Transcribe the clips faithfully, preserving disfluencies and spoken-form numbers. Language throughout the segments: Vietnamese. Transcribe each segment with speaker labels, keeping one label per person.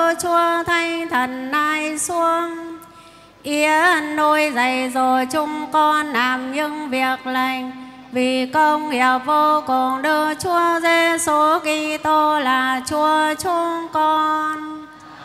Speaker 1: đưa chúa thánh thần ai xuống. Yến nuôi dạy dỗ chúng con làm những việc lành, vì công hiệp vô cùng đưa Chúa Giêsu Kitô là Chúa chúng con.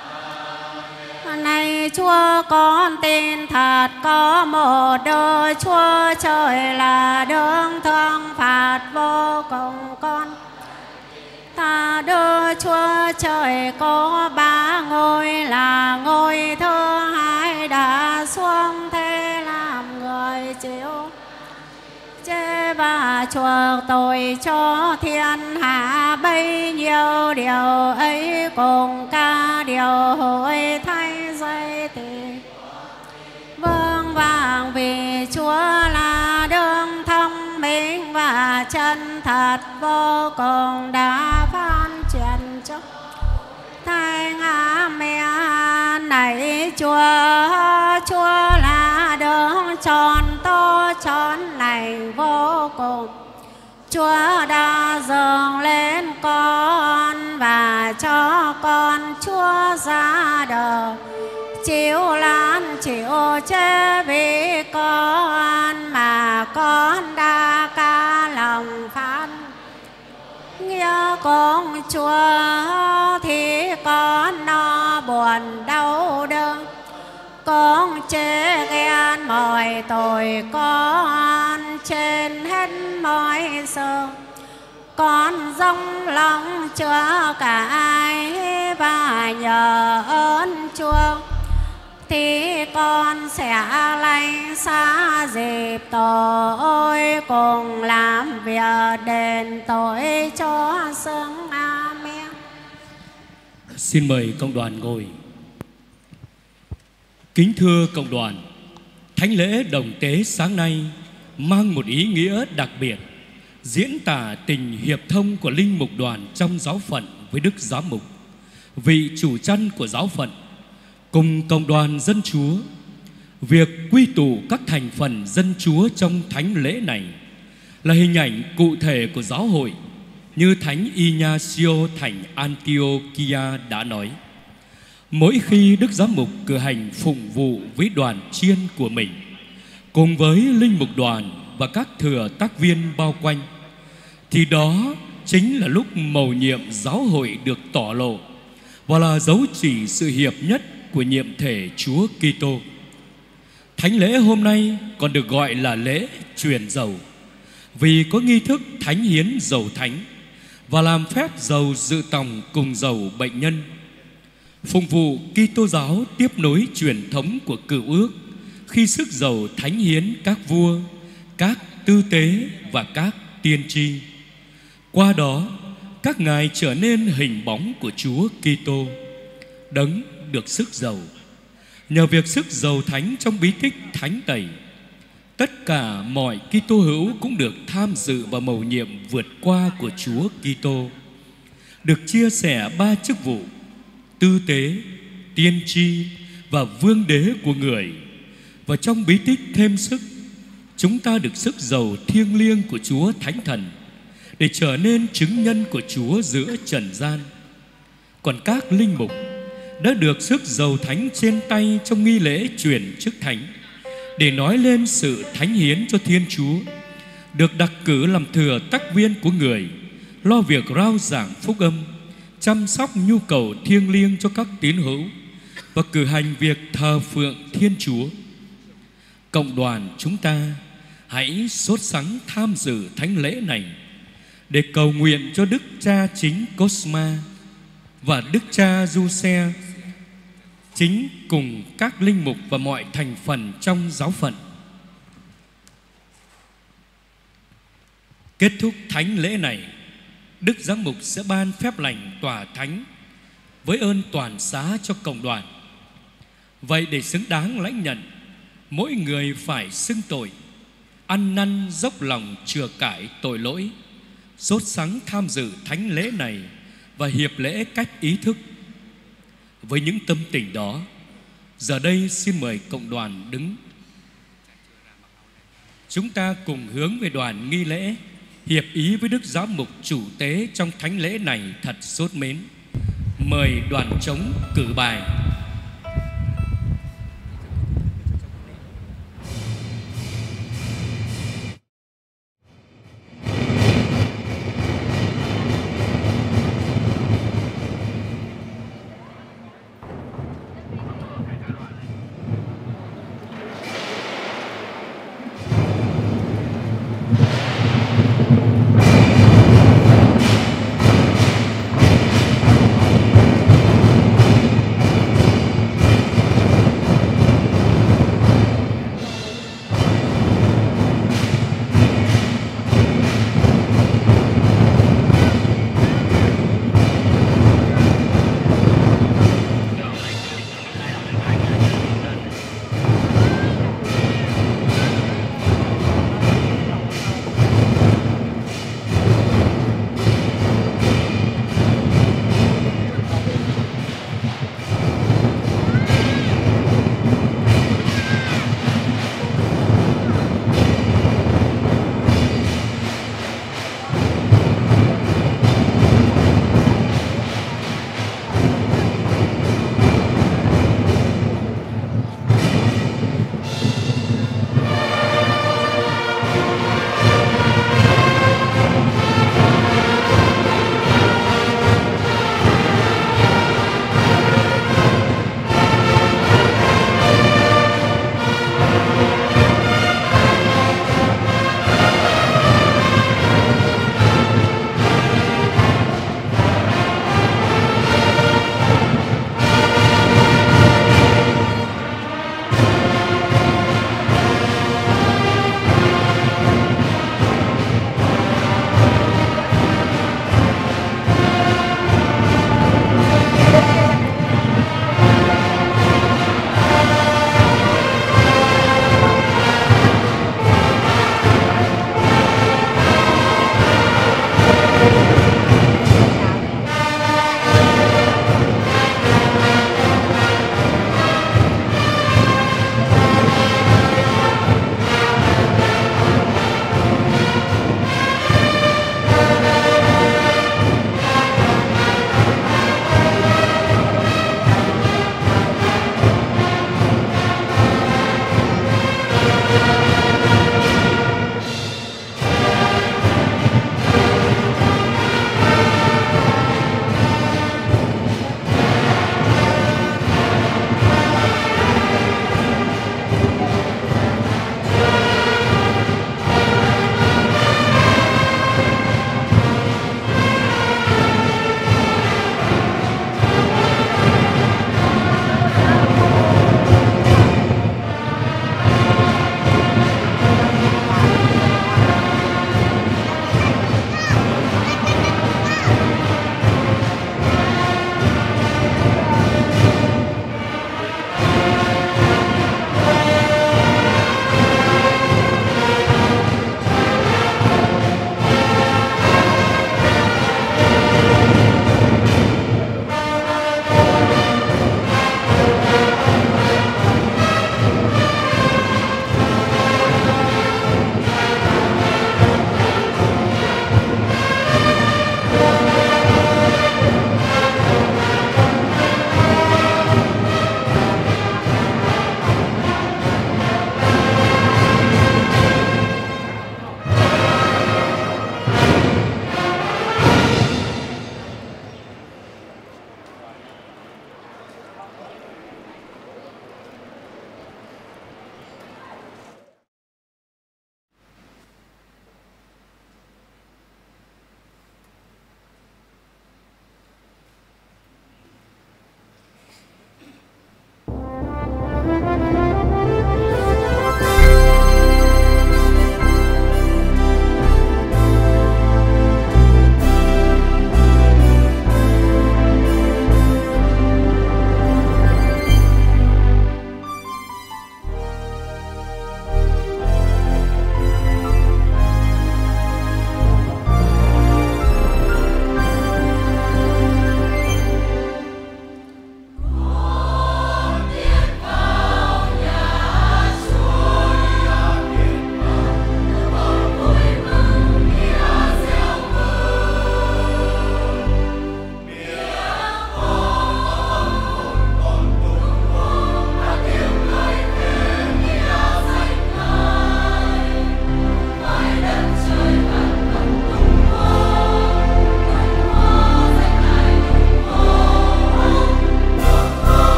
Speaker 1: Này Chúa, con tin thật có một Đức Chúa Trời là đấng thương phạt vô cùng con. Ta Đức Chúa Trời có ba ngôi, là ngôi thứ hai đã xuống thế làm người chịu chế và chuộc tội cho thiên hạ, bấy nhiêu điều ấy cùng ca điều hội thay dây thì vâng vàng, vì Chúa là đấng thông minh và chân thật vô cùng đã phán truyền cho thánh Amen. Này Chúa, Chúa là đấng tròn to tròn lành vô cùng. Chúa đã dâng lên con và cho con Chúa ra đời, chịu lan chịu chế vì con, mà con đã ca lòng phán nghĩa con Chúa, thì con no buồn đau đớn, con chê ghen mọi tội con trên hết mọi sự. Con dâng lòng Chúa cả ai và nhờ ơn Chúa, thì con sẽ lánh xa dịp tội, cùng làm việc đền tội cho xứng. Amen.
Speaker 2: Xin mời cộng đoàn ngồi. Kính thưa cộng đoàn, thánh lễ đồng tế sáng nay mang một ý nghĩa đặc biệt, diễn tả tình hiệp thông của linh mục đoàn trong giáo phận với Đức Giám mục, vị chủ chăn của giáo phận, cùng cộng đoàn dân Chúa. Việc quy tụ các thành phần dân Chúa trong thánh lễ này là hình ảnh cụ thể của giáo hội, như Thánh Ignacio thành Antiochia đã nói. Mỗi khi Đức Giám mục cử hành phụng vụ với đoàn chiên của mình, cùng với linh mục đoàn và các thừa tác viên bao quanh, thì đó chính là lúc mầu nhiệm giáo hội được tỏ lộ và là dấu chỉ sự hiệp nhất của nhiệm thể Chúa Kitô. Thánh lễ hôm nay còn được gọi là lễ truyền dầu, vì có nghi thức thánh hiến dầu thánh và làm phép dầu dự tòng cùng dầu bệnh nhân. Phụng vụ Kitô giáo tiếp nối truyền thống của Cựu Ước, khi sức dầu thánh hiến các vua, các tư tế và các tiên tri. Qua đó, các ngài trở nên hình bóng của Chúa Kitô, đấng được sức dầu. Nhờ việc sức dầu thánh trong bí tích thánh tẩy, tất cả mọi Kitô hữu cũng được tham dự vào mầu nhiệm vượt qua của Chúa Kitô, được chia sẻ ba chức vụ: tư tế, tiên tri và vương đế của người. Và trong bí tích thêm sức, chúng ta được sức dầu thiêng liêng của Chúa Thánh Thần để trở nên chứng nhân của Chúa giữa trần gian. Còn các linh mục đã được sức dầu thánh trên tay trong nghi lễ truyền chức thánh để nói lên sự thánh hiến cho Thiên Chúa, được đặc cử làm thừa tác viên của người, lo việc rao giảng phúc âm, chăm sóc nhu cầu thiêng liêng cho các tín hữu và cử hành việc thờ phượng Thiên Chúa. Cộng đoàn chúng ta hãy sốt sắng tham dự thánh lễ này để cầu nguyện cho Đức Cha Chính Cosma và Đức Cha Giuse Chính cùng các linh mục và mọi thành phần trong giáo phận. Kết thúc thánh lễ này, Đức Giám mục sẽ ban phép lành tòa thánh với ơn toàn xá cho cộng đoàn. Vậy để xứng đáng lãnh nhận, mỗi người phải xưng tội, ăn năn dốc lòng chừa cải tội lỗi, sốt sắng tham dự thánh lễ này và hiệp lễ cách ý thức. Với những tâm tình đó, giờ đây xin mời cộng đoàn đứng. Chúng ta cùng hướng về đoàn nghi lễ, hiệp ý với Đức Giám mục chủ tế trong thánh lễ này thật sốt mến. Mời đoàn trống cử bài.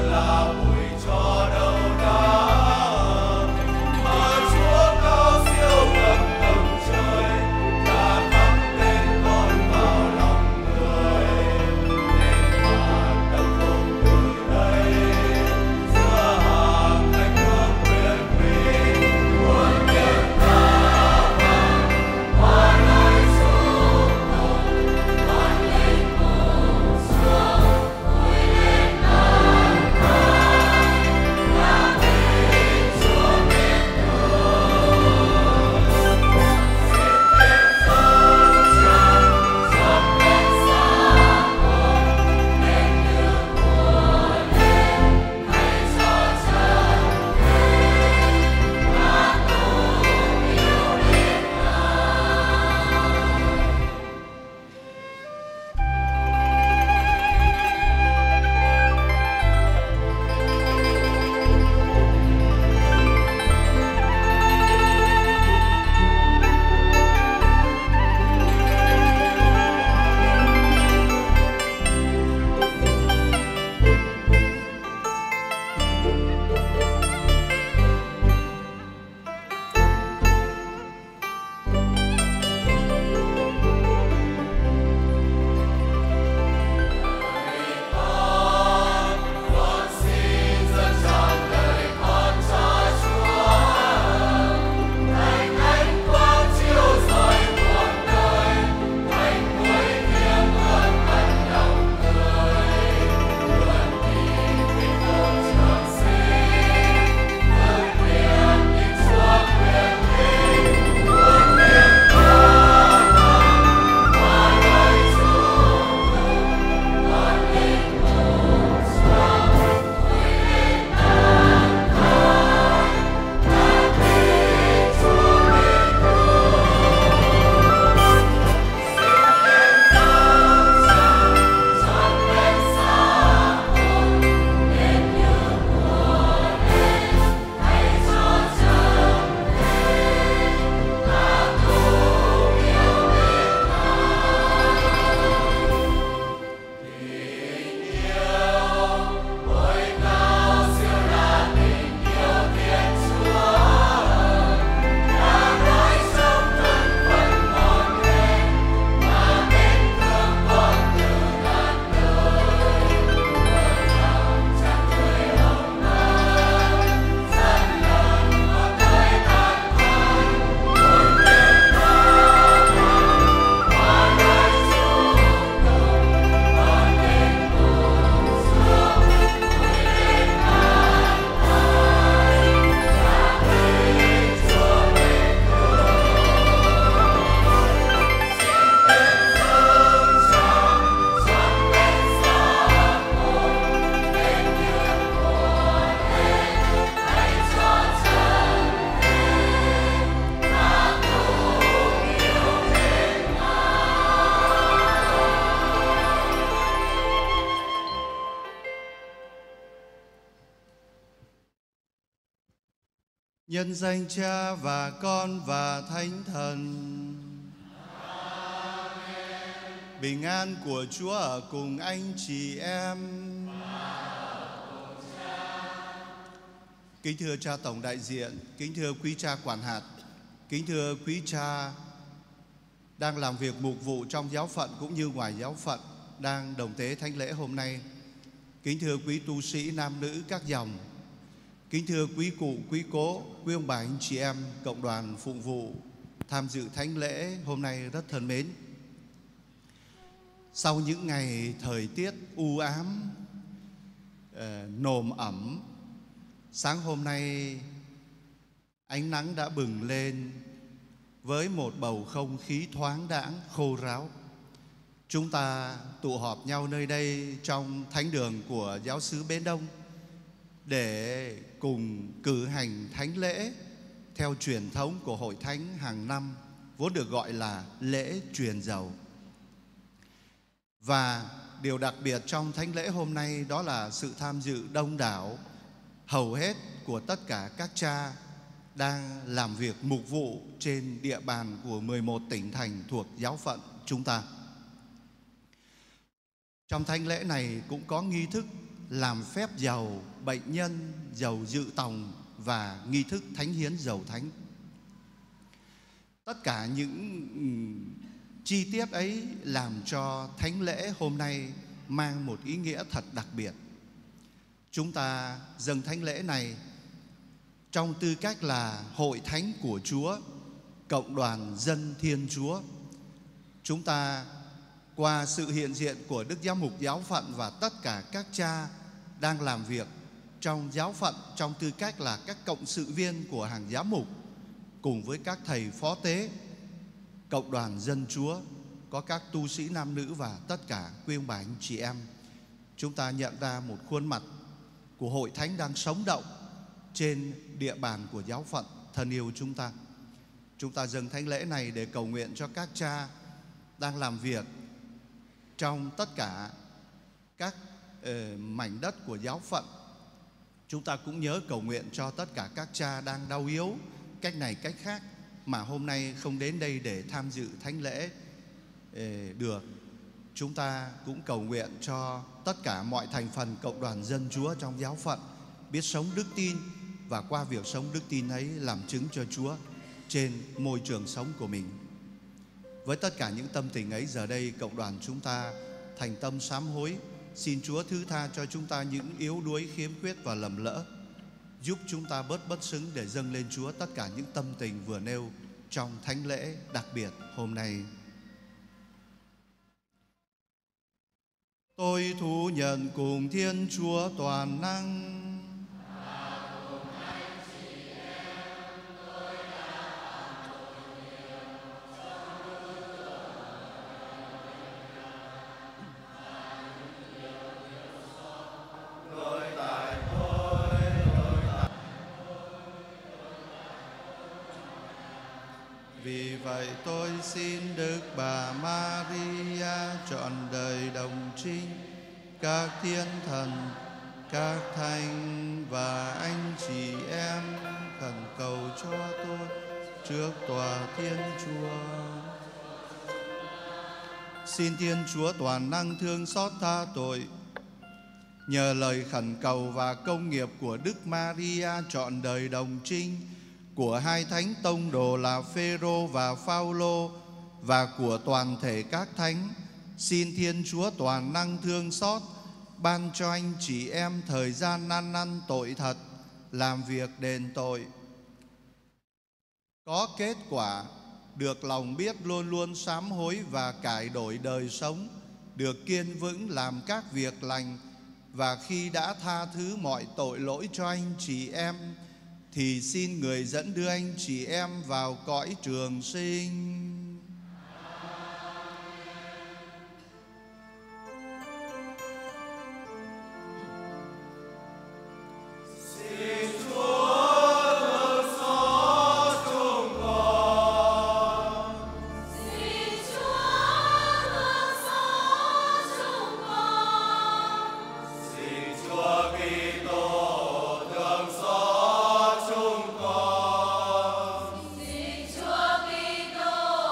Speaker 3: Nhân danh Cha và Con và Thánh Thần.
Speaker 4: Amen.
Speaker 3: Bình an của Chúa ở cùng anh chị em. Kính thưa cha tổng đại diện, kính thưa quý cha quản hạt, kính thưa quý cha đang làm việc mục vụ trong giáo phận cũng như ngoài giáo phận, đang đồng tế thánh lễ hôm nay. Kính thưa quý tu sĩ nam nữ các dòng, kính thưa quý cụ, quý cố, quý ông bà anh chị em, cộng đoàn phụng vụ tham dự thánh lễ hôm nay rất thân mến. Sau những ngày thời tiết u ám, uh, nồm ẩm, sáng hôm nay ánh nắng đã bừng lên với một bầu không khí thoáng đãng, khô ráo. Chúng ta tụ họp nhau nơi đây trong thánh đường của giáo xứ Bến Đông để cùng cử hành thánh lễ theo truyền thống của hội thánh hàng năm, vốn được gọi là lễ truyền dầu. Và điều đặc biệt trong thánh lễ hôm nay đó là sự tham dự đông đảo hầu hết của tất cả các cha đang làm việc mục vụ trên địa bàn của mười một tỉnh thành thuộc giáo phận chúng ta. Trong thánh lễ này cũng có nghi thức làm phép dầu bệnh nhân, dầu dự tòng và nghi thức thánh hiến dầu thánh. Tất cả những chi tiết ấy làm cho thánh lễ hôm nay mang một ý nghĩa thật đặc biệt. Chúng ta dâng thánh lễ này trong tư cách là hội thánh của Chúa, cộng đoàn dân Thiên Chúa. Chúng ta qua sự hiện diện của Đức Giám mục giáo phận và tất cả các cha đang làm việc trong giáo phận trong tư cách là các cộng sự viên của hàng giám mục, cùng với các thầy phó tế, cộng đoàn dân Chúa, có các tu sĩ nam nữ và tất cả quý ông bà anh chị em. Chúng ta nhận ra một khuôn mặt của hội thánh đang sống động trên địa bàn của giáo phận thân yêu chúng ta. Chúng ta dâng thánh lễ này để cầu nguyện cho các cha đang làm việc trong tất cả các uh, mảnh đất của giáo phận. Chúng ta cũng nhớ cầu nguyện cho tất cả các cha đang đau yếu cách này cách khác mà hôm nay không đến đây để tham dự thánh lễ uh, được. Chúng ta cũng cầu nguyện cho tất cả mọi thành phần cộng đoàn dân Chúa trong giáo phận biết sống đức tin và qua việc sống đức tin ấy làm chứng cho Chúa trên môi trường sống của mình. Với tất cả những tâm tình ấy, giờ đây cộng đoàn chúng ta thành tâm sám hối, xin Chúa thứ tha cho chúng ta những yếu đuối, khiếm khuyết và lầm lỡ, giúp chúng ta bớt bất xứng để dâng lên Chúa tất cả những tâm tình vừa nêu trong thánh lễ đặc biệt hôm nay. Tôi thú nhận cùng Thiên Chúa toàn năng, vì vậy tôi xin Đức Bà Maria trọn đời đồng trinh, các thiên thần, các thánh và anh chị em khẩn cầu cho tôi trước tòa Thiên Chúa. Xin Thiên Chúa toàn năng thương xót tha tội, nhờ lời khẩn cầu và công nghiệp của Đức Maria trọn đời đồng trinh, của hai thánh tông đồ là Phêrô và Phaolô và của toàn thể các thánh, xin Thiên Chúa toàn năng thương xót ban cho anh chị em thời gian ăn năn tội thật, làm việc đền tội, có kết quả được lòng biết luôn luôn sám hối và cải đổi đời sống, được kiên vững làm các việc lành, và khi đã tha thứ mọi tội lỗi cho anh chị em thì xin người dẫn đưa anh chị em vào cõi trường sinh.
Speaker 4: Chúa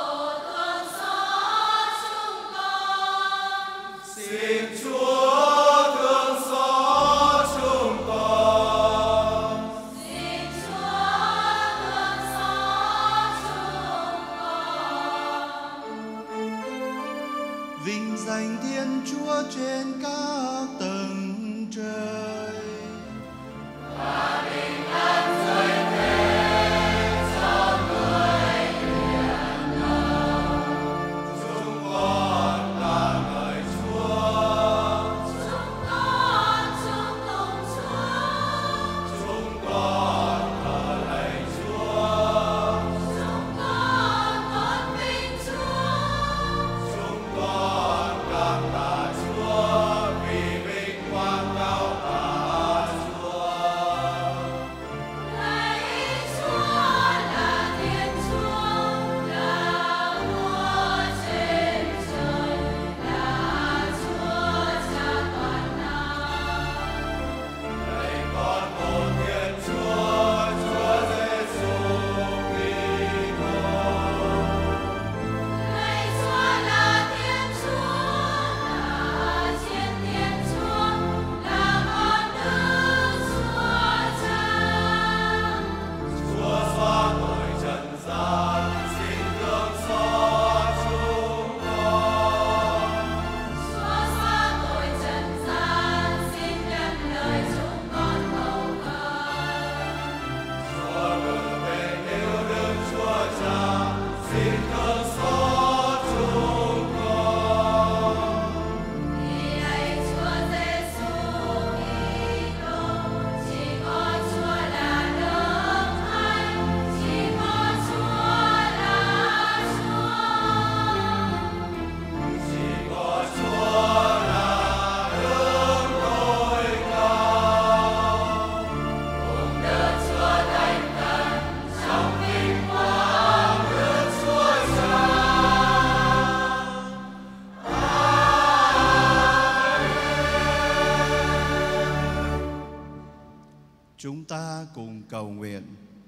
Speaker 3: Chúng ta cùng cầu nguyện.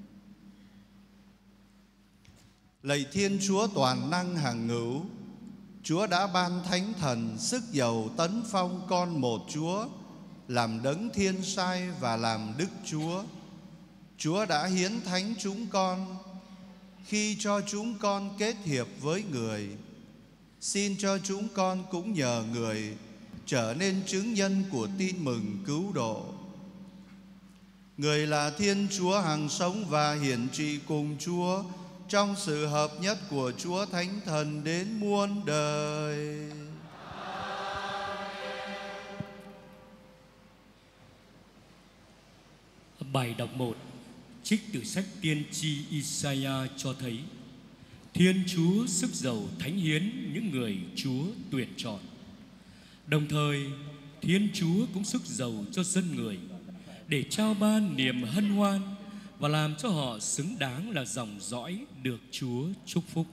Speaker 3: Lạy Thiên Chúa toàn năng hằng hữu, Chúa đã ban Thánh Thần sức dầu tấn phong con một Chúa làm đấng thiên sai và làm Đức Chúa. Chúa đã hiến thánh chúng con khi cho chúng con kết hiệp với người. Xin cho chúng con cũng nhờ người trở nên chứng nhân của tin mừng cứu độ. Người là Thiên Chúa hằng sống và hiển trị cùng Chúa trong sự hợp nhất của Chúa Thánh Thần đến muôn đời.
Speaker 2: Bài đọc một trích từ sách tiên tri Isaiah cho thấy Thiên Chúa sức giàu thánh hiến những người Chúa tuyển chọn. Đồng thời Thiên Chúa cũng sức giàu cho dân người để trao ban niềm hân hoan và làm cho họ xứng đáng là dòng dõi được Chúa chúc phúc.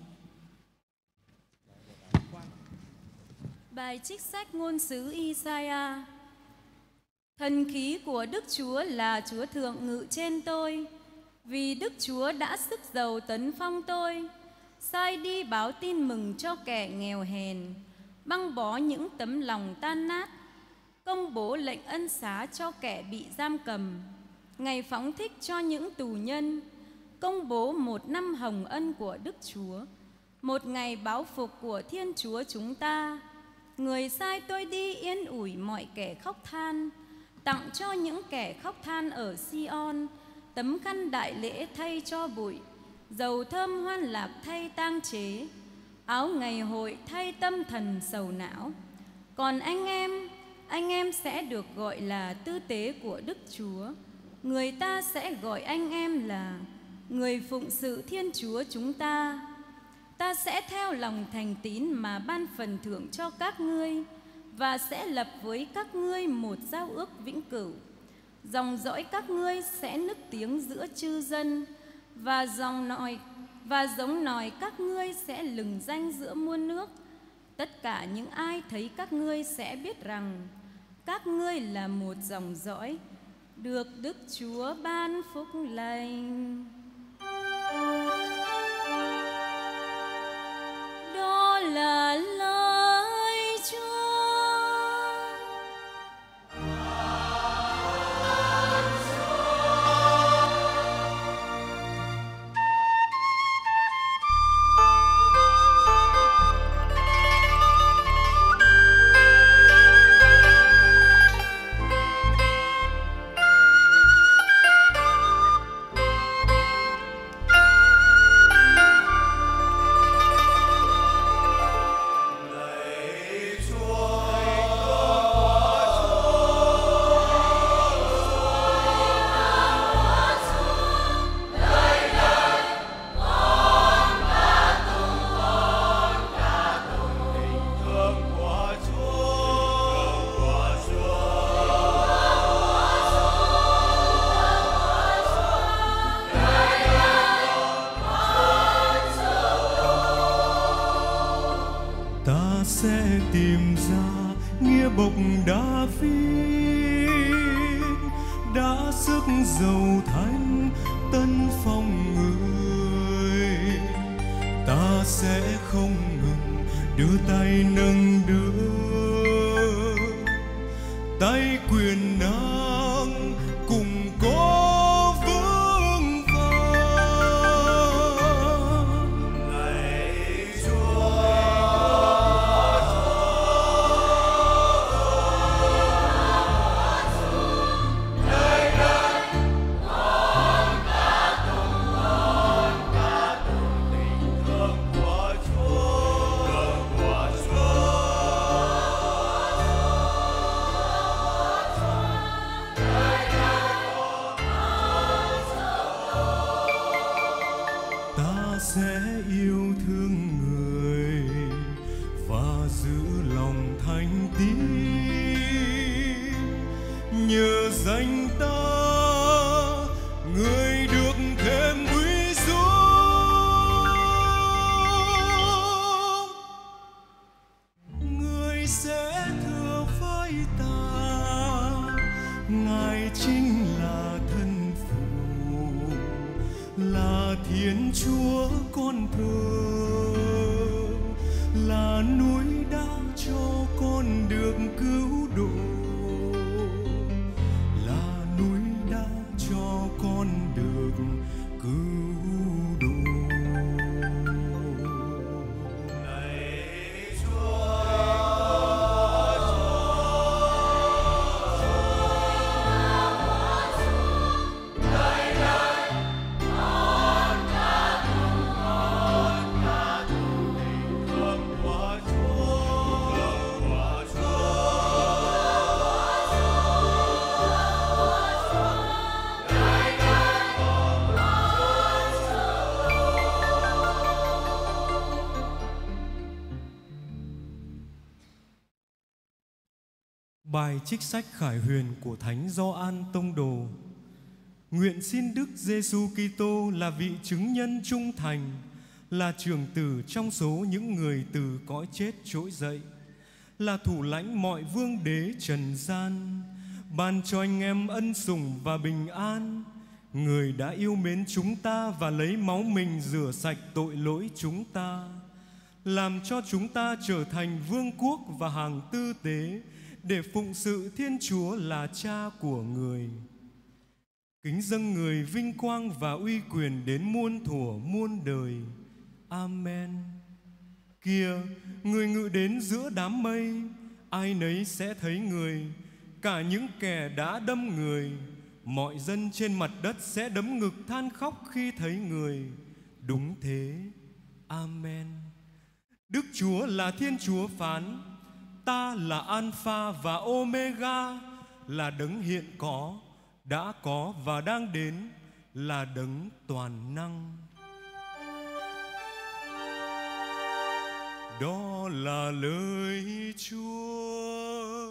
Speaker 4: Bài trích sách ngôn sứ Isaiah. Thần khí của Đức Chúa là Chúa thượng ngự trên tôi, vì Đức Chúa đã sức giàu tấn phong tôi, sai đi báo tin mừng cho kẻ nghèo hèn, băng bó những tấm lòng tan nát, công bố lệnh ân xá cho kẻ bị giam cầm, ngày phóng thích cho những tù nhân, công bố một năm hồng ân của Đức Chúa, một ngày báo phục của Thiên Chúa chúng ta. Người sai tôi đi yên ủi mọi kẻ khóc than, tặng cho những kẻ khóc than ở Sion tấm khăn đại lễ thay cho bụi, dầu thơm hoan lạc thay tang chế, áo ngày hội thay tâm thần sầu não. Còn anh em, anh em sẽ được gọi là tư tế của Đức Chúa. Người ta sẽ gọi anh em là người phụng sự Thiên Chúa chúng ta. Ta sẽ theo lòng thành tín mà ban phần thưởng cho các ngươi, và sẽ lập với các ngươi một giao ước vĩnh cửu. Dòng dõi các ngươi sẽ nức tiếng giữa chư dân, và dòng nòi và giống nòi các ngươi sẽ lừng danh giữa muôn nước. Tất cả những ai thấy các ngươi sẽ biết rằng các ngươi là một dòng dõi được Đức Chúa ban phúc lành. Đó là lời Chúa.
Speaker 5: Chúa con thờ, là núi đã cho con được cứu độ, là núi đã cho con được cứu độ. Này Chúa, bài trích sách Khải Huyền của Thánh Gioan Tông Đồ. Nguyện xin Đức Giêsu Kitô là vị chứng nhân trung thành, là trưởng tử trong số những người từ cõi chết trỗi dậy, là thủ lãnh mọi vương đế trần gian, ban cho anh em ân sủng và bình an. Người đã yêu mến chúng ta và lấy máu mình rửa sạch tội lỗi chúng ta, làm cho chúng ta trở thành vương quốc và hàng tư tế, để phụng sự Thiên Chúa là Cha của người. Kính dâng người vinh quang và uy quyền đến muôn thuở muôn đời. Amen. Kìa, người ngự đến giữa đám mây, ai nấy sẽ thấy người, cả những kẻ đã đâm người. Mọi dân trên mặt đất sẽ đấm ngực than khóc khi thấy người. Đúng thế. Amen. Đức Chúa là Thiên Chúa phán: ta là Alpha và Omega, là đấng hiện có, đã có và đang đến, là đấng toàn năng. Đó là lời Chúa.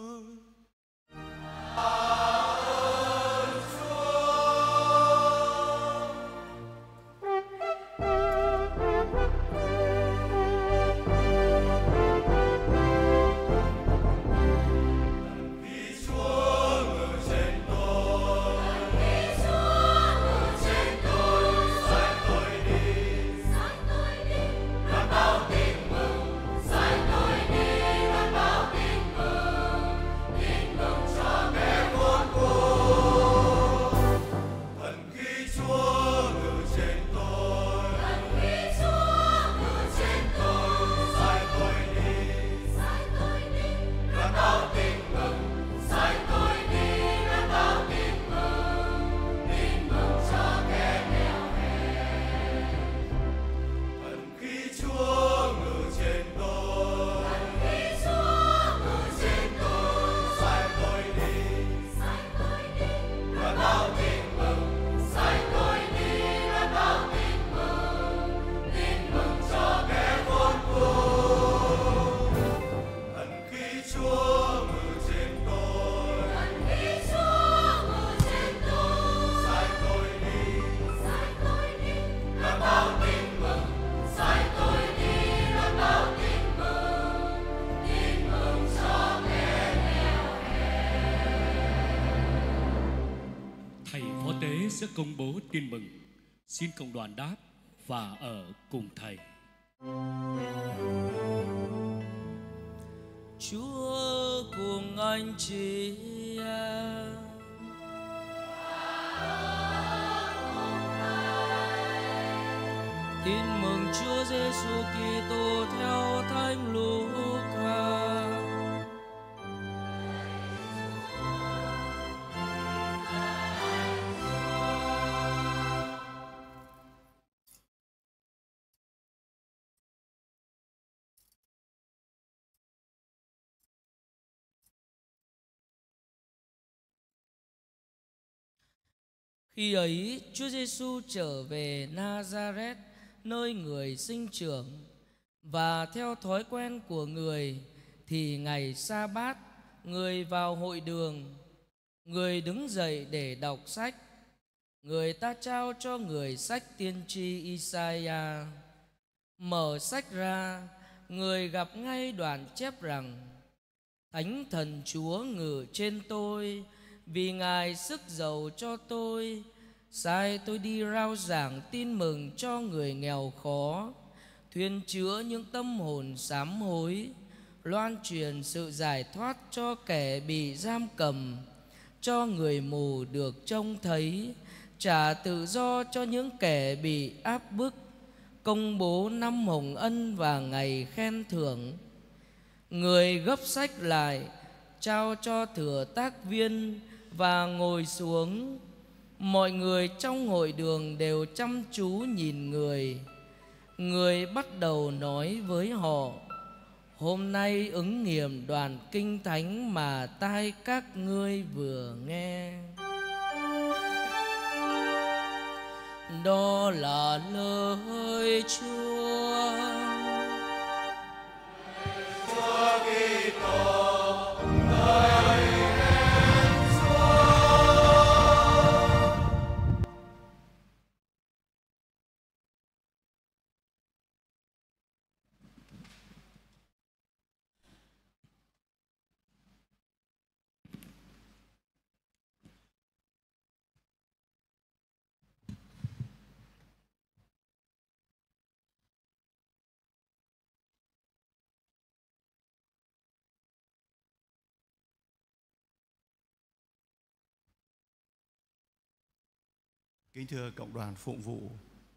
Speaker 2: Sẽ công bố tin mừng. Xin cộng đoàn đáp và ở cùng thầy.
Speaker 6: Chúa cùng anh chị em. Tin mừng Chúa Giêsu Kitô theo Thánh Luca. Khi ấy, Chúa Giêsu trở về Nazareth, nơi người sinh trưởng, và theo thói quen của người thì ngày Sa-bát, người vào hội đường. Người đứng dậy để đọc sách. Người ta trao cho người sách tiên tri Isaiah. Mở sách ra, người gặp ngay đoạn chép rằng: Thánh Thần Chúa ngự trên tôi, vì Ngài sức dầu cho tôi, sai tôi đi rao giảng tin mừng cho người nghèo khó, thuyên chứa những tâm hồn sám hối, loan truyền sự giải thoát cho kẻ bị giam cầm, cho người mù được trông thấy, trả tự do cho những kẻ bị áp bức, công bố năm hồng ân và ngày khen thưởng. Người gấp sách lại, trao cho thừa tác viên và ngồi xuống. Mọi người trong hội đường đều chăm chú nhìn người. Người bắt đầu nói với họ: hôm nay ứng nghiệm đoạn kinh thánh mà tai các ngươi vừa nghe. Đó là lời Chúa.
Speaker 3: Chúa Kitô, người đến xuống. Kính thưa cộng đoàn phụng vụ,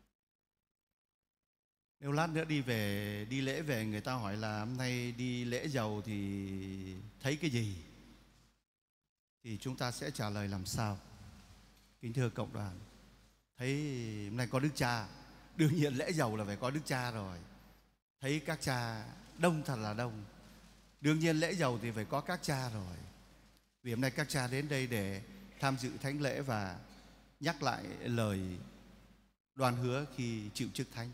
Speaker 3: nếu lát nữa đi về đi lễ về, người ta hỏi là hôm nay đi lễ dầu thì thấy cái gì, thì chúng ta sẽ trả lời làm sao? Kính thưa cộng đoàn, thấy hôm nay có Đức Cha, đương nhiên lễ dầu là phải có Đức Cha rồi. Thấy các cha đông thật là đông, đương nhiên lễ dầu thì phải có các cha rồi. Vì hôm nay các cha đến đây để tham dự thánh lễ và nhắc lại lời đoan hứa khi chịu chức thánh.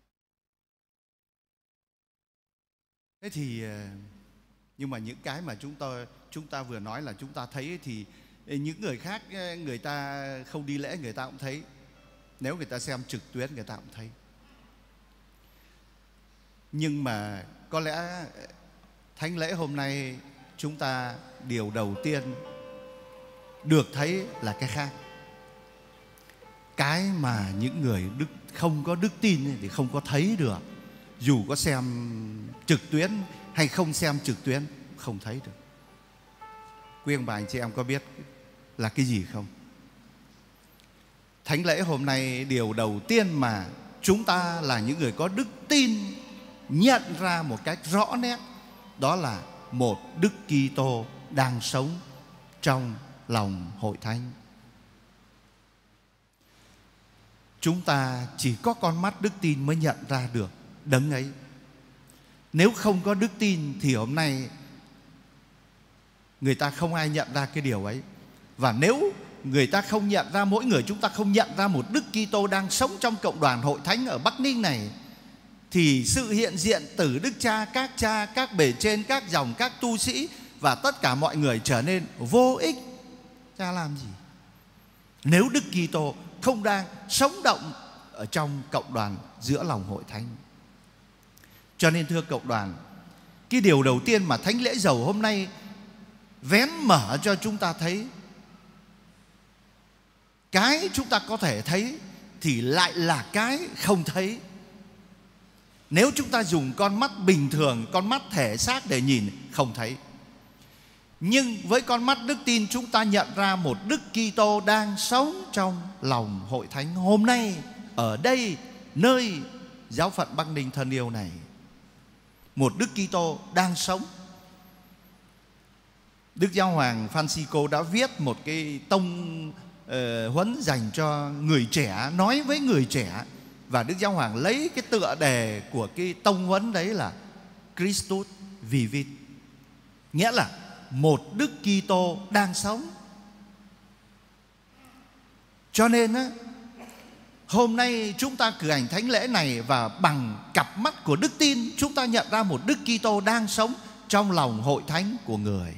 Speaker 3: Thế thì nhưng mà những cái mà chúng ta chúng ta vừa nói là chúng ta thấy thì những người khác, người ta không đi lễ người ta cũng thấy. Nếu người ta xem trực tuyến người ta cũng thấy. Nhưng mà có lẽ thánh lễ hôm nay chúng ta điều đầu tiên được thấy là cái khác. Cái mà những người đức không có đức tin thì không có thấy được. Dù có xem trực tuyến hay không xem trực tuyến không thấy được. Quý ông bà anh chị em có biết là cái gì không? Thánh lễ hôm nay điều đầu tiên mà chúng ta là những người có đức tin nhận ra một cách rõ nét, đó là một Đức Kitô đang sống trong lòng hội thánh. Chúng ta chỉ có con mắt đức tin mới nhận ra được đấng ấy. Nếu không có đức tin thì hôm nay người ta không ai nhận ra cái điều ấy. Và nếu người ta không nhận ra, mỗi người chúng ta không nhận ra một Đức Kitô đang sống trong cộng đoàn hội thánh ở Bắc Ninh này, thì sự hiện diện từ Đức Cha, các cha, các bề trên, các dòng, các tu sĩ và tất cả mọi người trở nên vô ích. Cha làm gì nếu Đức Kitô không đang sống động ở trong cộng đoàn giữa lòng hội thánh? Cho nên thưa cộng đoàn, cái điều đầu tiên mà thánh lễ dầu hôm nay vén mở cho chúng ta thấy, cái chúng ta có thể thấy thì lại là cái không thấy. Nếu chúng ta dùng con mắt bình thường, con mắt thể xác để nhìn, không thấy. Nhưng với con mắt đức tin chúng ta nhận ra một Đức Kitô đang sống trong lòng hội thánh hôm nay, ở đây, nơi giáo phận Bắc Ninh thân yêu này. Một Đức Kitô đang sống. Đức Giáo hoàng Francisco đã viết một cái tông uh, huấn dành cho người trẻ, nói với người trẻ. Và Đức Giáo hoàng lấy cái tựa đề của cái tông huấn đấy là Christus vivit, nghĩa là một Đức Kitô đang sống. Cho nên á, hôm nay chúng ta cử hành thánh lễ này và bằng cặp mắt của đức tin chúng ta nhận ra một Đức Kitô đang sống trong lòng hội thánh của người.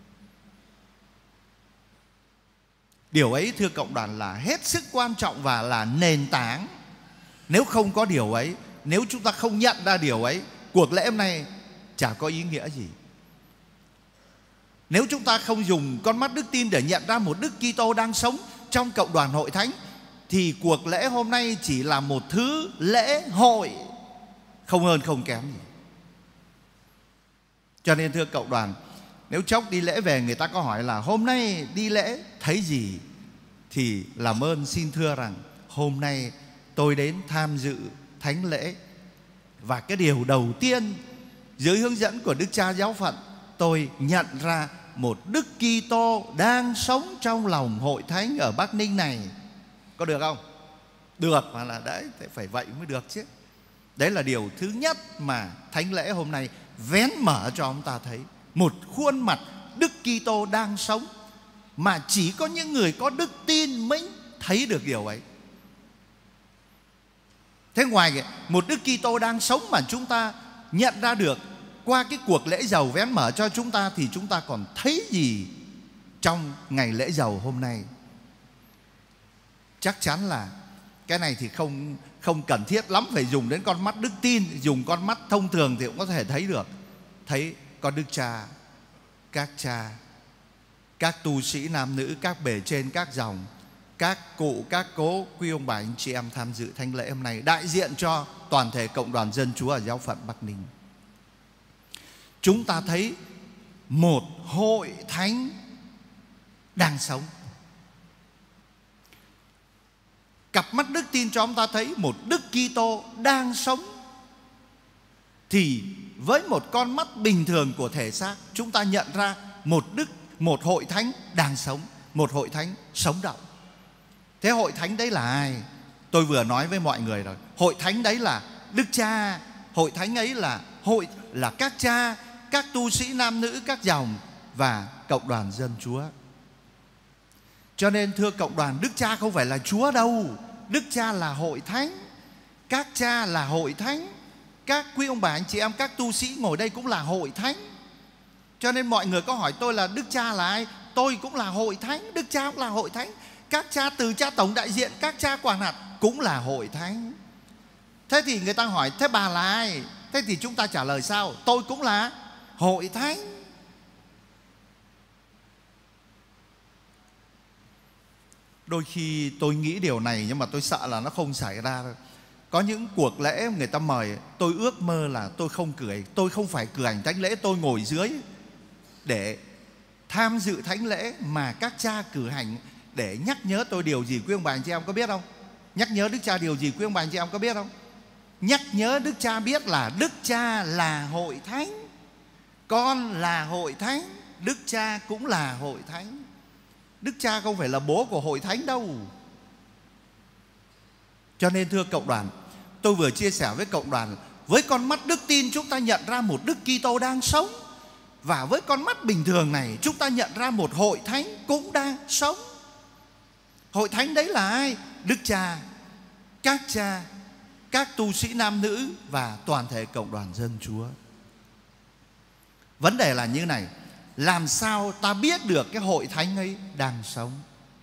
Speaker 3: Điều ấy thưa cộng đoàn là hết sức quan trọng và là nền tảng. Nếu không có điều ấy, nếu chúng ta không nhận ra điều ấy, cuộc lễ hôm nay chả có ý nghĩa gì. Nếu chúng ta không dùng con mắt đức tin để nhận ra một Đức Kitô đang sống trong cộng đoàn hội thánh, thì cuộc lễ hôm nay chỉ là một thứ lễ hội, không hơn không kém gì. Cho nên thưa cộng đoàn, nếu chốc đi lễ về người ta có hỏi là hôm nay đi lễ thấy gì, thì làm ơn xin thưa rằng hôm nay tôi đến tham dự thánh lễ, và cái điều đầu tiên dưới hướng dẫn của Đức Cha Giáo phận, tôi nhận ra một Đức Kitô đang sống trong lòng hội thánh ở Bắc Ninh này. Có được không? Được, mà là đấy, phải vậy mới được chứ. Đấy là điều thứ nhất mà thánh lễ hôm nay vén mở cho chúng ta thấy một khuôn mặt Đức Kitô đang sống, mà chỉ có những người có đức tin mới thấy được điều ấy. Thế ngoài một Đức Kitô đang sống mà chúng ta nhận ra được qua cái cuộc lễ dầu vén mở cho chúng ta, thì chúng ta còn thấy gì trong ngày lễ dầu hôm nay? Chắc chắn là cái này thì không không cần thiết lắm phải dùng đến con mắt đức tin, dùng con mắt thông thường thì cũng có thể thấy được. Thấy con Đức Cha, các cha, các tu sĩ nam nữ, các bề trên, các dòng, các cụ, các cố, quý ông bà anh chị em tham dự thánh lễ hôm nay, đại diện cho toàn thể cộng đoàn dân Chúa ở giáo phận Bắc Ninh. Chúng ta thấy một hội thánh đang sống. Cặp mắt đức tin cho chúng ta thấy một Đức Kitô đang sống. Thì với một con mắt bình thường của thể xác, chúng ta nhận ra một đức, một hội thánh đang sống, một hội thánh sống động. Thế hội thánh đấy là ai? Tôi vừa nói với mọi người rồi. Hội thánh đấy là Đức Cha. Hội thánh ấy là hội là các cha, các tu sĩ nam nữ, các dòng và cộng đoàn dân Chúa. Cho nên thưa cộng đoàn, Đức Cha không phải là Chúa đâu. Đức Cha là hội thánh, các cha là hội thánh, các quý ông bà anh chị em, các tu sĩ ngồi đây cũng là hội thánh. Cho nên mọi người có hỏi tôi là Đức Cha là ai, tôi cũng là hội thánh. Đức Cha cũng là hội thánh. Các cha từ cha tổng đại diện, các cha quản hạt cũng là hội thánh. Thế thì người ta hỏi thế bà là ai? Thế thì chúng ta trả lời sao? Tôi cũng là hội thánh. Đôi khi tôi nghĩ điều này nhưng mà tôi sợ là nó không xảy ra đâu. Có những cuộc lễ người ta mời, tôi ước mơ là tôi không cười, tôi không phải cử hành thánh lễ, tôi ngồi dưới để tham dự thánh lễ mà các cha cử hành để nhắc nhớ tôi điều gì. Quý ông bà anh chị em có biết không? Nhắc nhớ Đức Cha điều gì quý ông bà anh chị em có biết không? Nhắc nhớ Đức Cha biết là Đức Cha là hội thánh, con là hội thánh, Đức Cha cũng là hội thánh. Đức Cha không phải là bố của hội thánh đâu. Cho nên thưa cộng đoàn, tôi vừa chia sẻ với cộng đoàn, với con mắt đức tin chúng ta nhận ra một Đức Kitô đang sống, và với con mắt bình thường này chúng ta nhận ra một hội thánh cũng đang sống. Hội thánh đấy là ai? Đức Cha, các cha, các tu sĩ nam nữ và toàn thể cộng đoàn dân Chúa. Vấn đề là như này, làm sao ta biết được cái hội thánh ấy đang sống?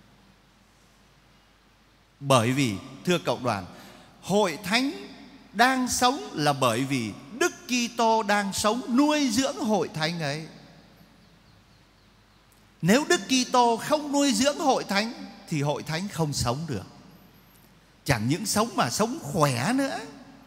Speaker 3: Bởi vì thưa cộng đoàn, hội thánh đang sống là bởi vì Đức Kitô đang sống nuôi dưỡng hội thánh ấy. Nếu Đức Kitô không nuôi dưỡng hội thánh thì hội thánh không sống được. Chẳng những sống mà sống khỏe nữa.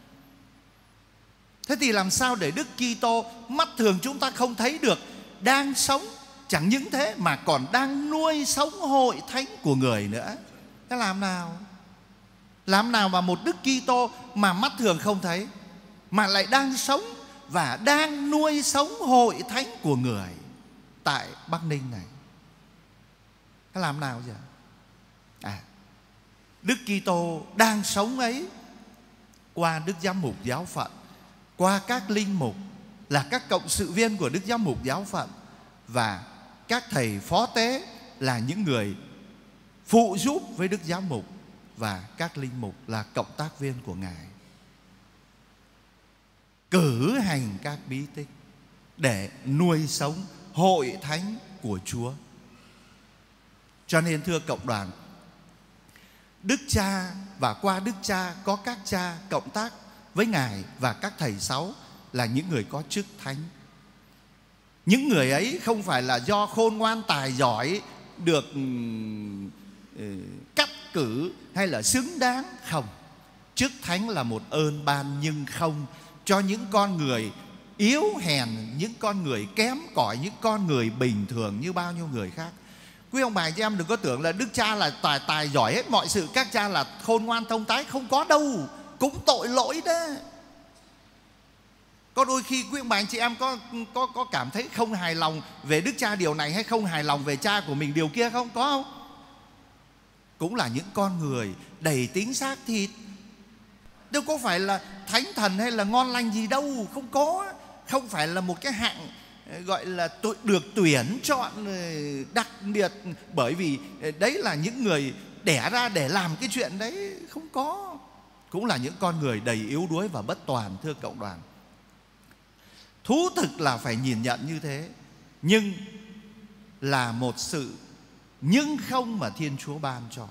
Speaker 3: Thế thì làm sao để Đức Kitô mắt thường chúng ta không thấy được đang sống? Chẳng những thế mà còn đang nuôi sống hội thánh của người nữa. Thế làm nào? Làm nào mà một Đức Kitô mà mắt thường không thấy mà lại đang sống và đang nuôi sống hội thánh của người tại Bắc Ninh này? Thế làm nào vậy? À, Đức Kitô đang sống ấy qua Đức Giám mục giáo phận, qua các linh mục là các cộng sự viên của Đức Giám mục giáo phận, và các thầy phó tế là những người phụ giúp với Đức Giám mục, và các linh mục là cộng tác viên của Ngài, cử hành các bí tích để nuôi sống hội thánh của Chúa. Cho nên thưa cộng đoàn, Đức Cha và qua Đức Cha có các cha cộng tác với Ngài và các thầy sáu là những người có chức thánh. Những người ấy không phải là do khôn ngoan tài giỏi được uh, cắt cử hay là xứng đáng, không. Chức thánh là một ơn ban nhưng không cho những con người yếu hèn, những con người kém cỏi, những con người bình thường như bao nhiêu người khác. Quý ông bà chị em đừng có tưởng là Đức Cha là tài tài giỏi hết mọi sự, các cha là khôn ngoan thông tái, không có đâu, cũng tội lỗi đó. Có đôi khi quý ông bà anh chị em có, có, có cảm thấy không hài lòng về Đức Cha điều này, hay không hài lòng về cha của mình điều kia không? Có không? Cũng là những con người đầy tính xác thịt, đâu có phải là thánh thần hay là ngon lành gì đâu. Không có. Không phải là một cái hạng gọi là được tuyển chọn đặc biệt, bởi vì đấy là những người đẻ ra để làm cái chuyện đấy. Không có. Cũng là những con người đầy yếu đuối và bất toàn, thưa cộng đoàn. Thú thực là phải nhìn nhận như thế, nhưng là một sự nhưng không mà Thiên Chúa ban cho.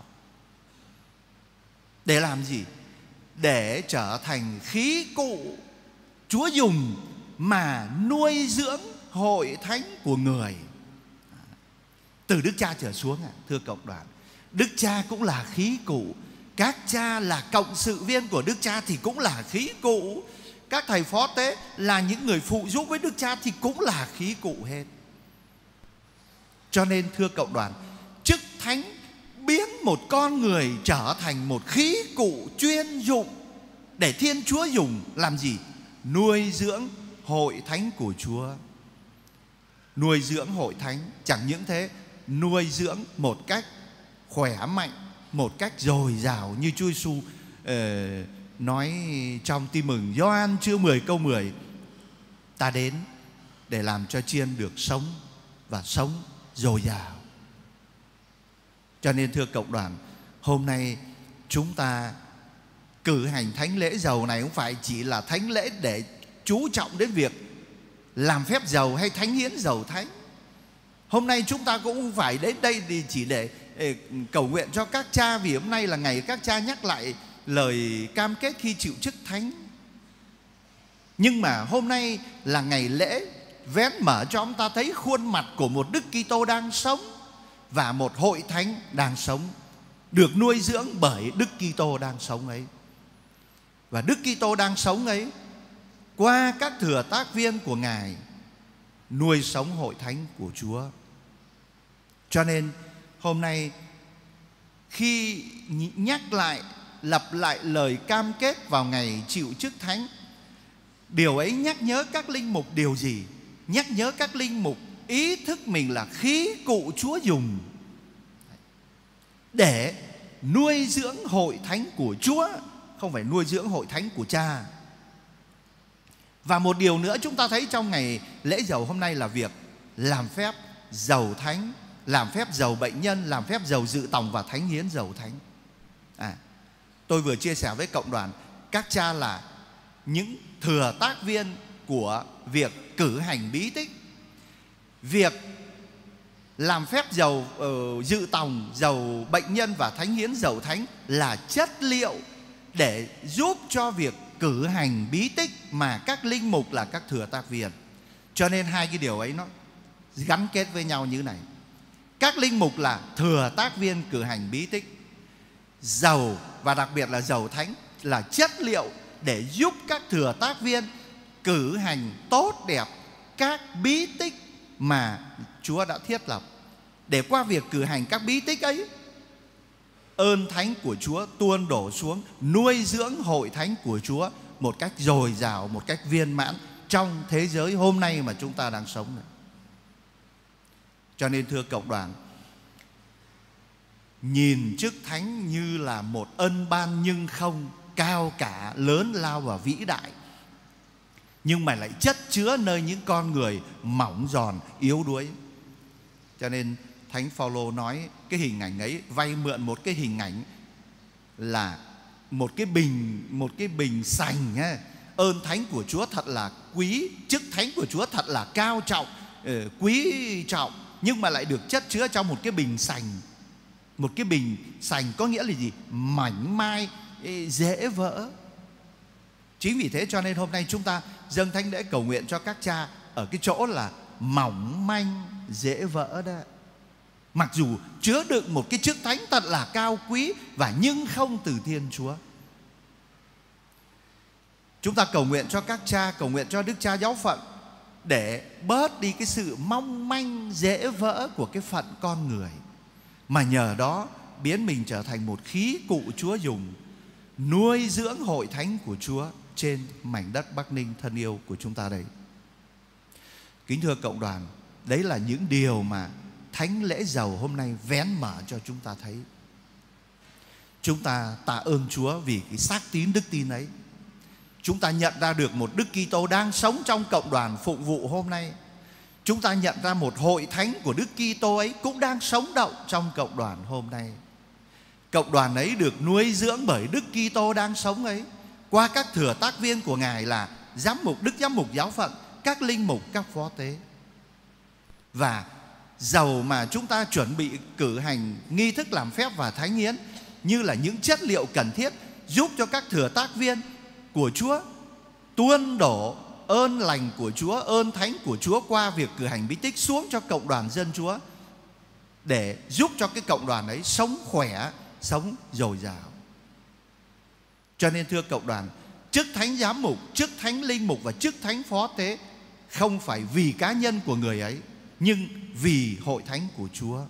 Speaker 3: Để làm gì? Để trở thành khí cụ Chúa dùng mà nuôi dưỡng hội thánh của người. Từ Đức Cha trở xuống, à, thưa cộng đoàn, Đức Cha cũng là khí cụ. Các cha là cộng sự viên của Đức Cha thì cũng là khí cụ. Các thầy phó tế là những người phụ giúp với Đức Cha thì cũng là khí cụ hết. Cho nên thưa cộng đoàn, chức thánh biến một con người trở thành một khí cụ chuyên dụng để Thiên Chúa dùng làm gì? Nuôi dưỡng hội thánh của Chúa. Nuôi dưỡng hội thánh. Chẳng những thế, nuôi dưỡng một cách khỏe mạnh, một cách dồi dào như Chúa Giêsu uh, nói trong Tin mừng Gioan chương mười câu mười: ta đến để làm cho chiên được sống và sống dồi dào. Cho nên thưa cộng đoàn, hôm nay chúng ta cử hành thánh lễ dầu này không phải chỉ là thánh lễ để chú trọng đến việc làm phép dầu hay thánh hiến dầu thánh. Hôm nay chúng ta cũng không phải đến đây thì chỉ để, để cầu nguyện cho các cha, vì hôm nay là ngày các cha nhắc lại lời cam kết khi chịu chức thánh. Nhưng mà hôm nay là ngày lễ vén mở cho chúng ta thấy khuôn mặt của một Đức Kitô đang sống và một hội thánh đang sống, được nuôi dưỡng bởi Đức Kitô đang sống ấy. Và Đức Kitô đang sống ấy qua các thừa tác viên của Ngài nuôi sống hội thánh của Chúa. Cho nên hôm nay khi nhắc lại, lặp lại lời cam kết vào ngày chịu chức thánh, điều ấy nhắc nhớ các linh mục điều gì? Nhắc nhớ các linh mục ý thức mình là khí cụ Chúa dùng để nuôi dưỡng hội thánh của Chúa, không phải nuôi dưỡng hội thánh của Cha. Và một điều nữa chúng ta thấy trong ngày lễ dầu hôm nay là việc làm phép dầu thánh, làm phép dầu bệnh nhân, làm phép dầu dự tòng và thánh hiến dầu thánh. À, tôi vừa chia sẻ với cộng đoàn, các cha là những thừa tác viên của việc cử hành bí tích. Việc làm phép dầu uh, dự tòng, dầu bệnh nhân và thánh hiến dầu thánh là chất liệu để giúp cho việc cử hành bí tích mà các linh mục là các thừa tác viên. Cho nên hai cái điều ấy nó gắn kết với nhau như này. Các linh mục là thừa tác viên cử hành bí tích. Dầu và đặc biệt là dầu thánh là chất liệu để giúp các thừa tác viên cử hành tốt đẹp các bí tích mà Chúa đã thiết lập. Để qua việc cử hành các bí tích ấy, ơn thánh của Chúa tuôn đổ xuống, nuôi dưỡng hội thánh của Chúa một cách dồi dào, một cách viên mãn trong thế giới hôm nay mà chúng ta đang sống này. Cho nên thưa cộng đoàn, nhìn chức thánh như là một ân ban nhưng không, cao cả, lớn lao và vĩ đại, nhưng mà lại chất chứa nơi những con người mỏng giòn, yếu đuối. Cho nên Thánh Phaolô nói cái hình ảnh ấy, vay mượn một cái hình ảnh là một cái bình, một cái bình sành ấy. Ơn thánh của Chúa thật là quý, chức thánh của Chúa thật là cao trọng, quý trọng, nhưng mà lại được chất chứa trong một cái bình sành. Một cái bình sành có nghĩa là gì? Mảnh mai, dễ vỡ. Chính vì thế cho nên hôm nay chúng ta dâng thánh lễ cầu nguyện cho các cha ở cái chỗ là mỏng manh, dễ vỡ đó. Mặc dù chứa đựng một cái chức thánh thật là cao quý, và nhưng không từ Thiên Chúa. Chúng ta cầu nguyện cho các cha, cầu nguyện cho Đức Cha Giáo phận để bớt đi cái sự mong manh dễ vỡ của cái phận con người, mà nhờ đó biến mình trở thành một khí cụ Chúa dùng, nuôi dưỡng hội thánh của Chúa trên mảnh đất Bắc Ninh thân yêu của chúng ta đây. Kính thưa cộng đoàn, đấy là những điều mà thánh lễ dầu hôm nay vén mở cho chúng ta thấy. Chúng ta tạ ơn Chúa vì cái xác tín đức tin ấy. Chúng ta nhận ra được một Đức Kitô đang sống trong cộng đoàn phụng vụ hôm nay. Chúng ta nhận ra một hội thánh của Đức Kitô ấy cũng đang sống động trong cộng đoàn hôm nay. Cộng đoàn ấy được nuôi dưỡng bởi Đức Kitô đang sống ấy, qua các thừa tác viên của Ngài là giám mục, Đức Giám mục Giáo phận, các linh mục, các phó tế. Và dầu mà chúng ta chuẩn bị cử hành nghi thức làm phép và thánh hiến như là những chất liệu cần thiết giúp cho các thừa tác viên của Chúa tuôn đổ ơn lành của Chúa, ơn thánh của Chúa qua việc cử hành bí tích xuống cho cộng đoàn dân Chúa, để giúp cho cái cộng đoàn ấy sống khỏe, sống dồi dào. Cho nên thưa cộng đoàn, chức thánh giám mục, chức thánh linh mục và chức thánh phó tế không phải vì cá nhân của người ấy, nhưng vì hội thánh của Chúa.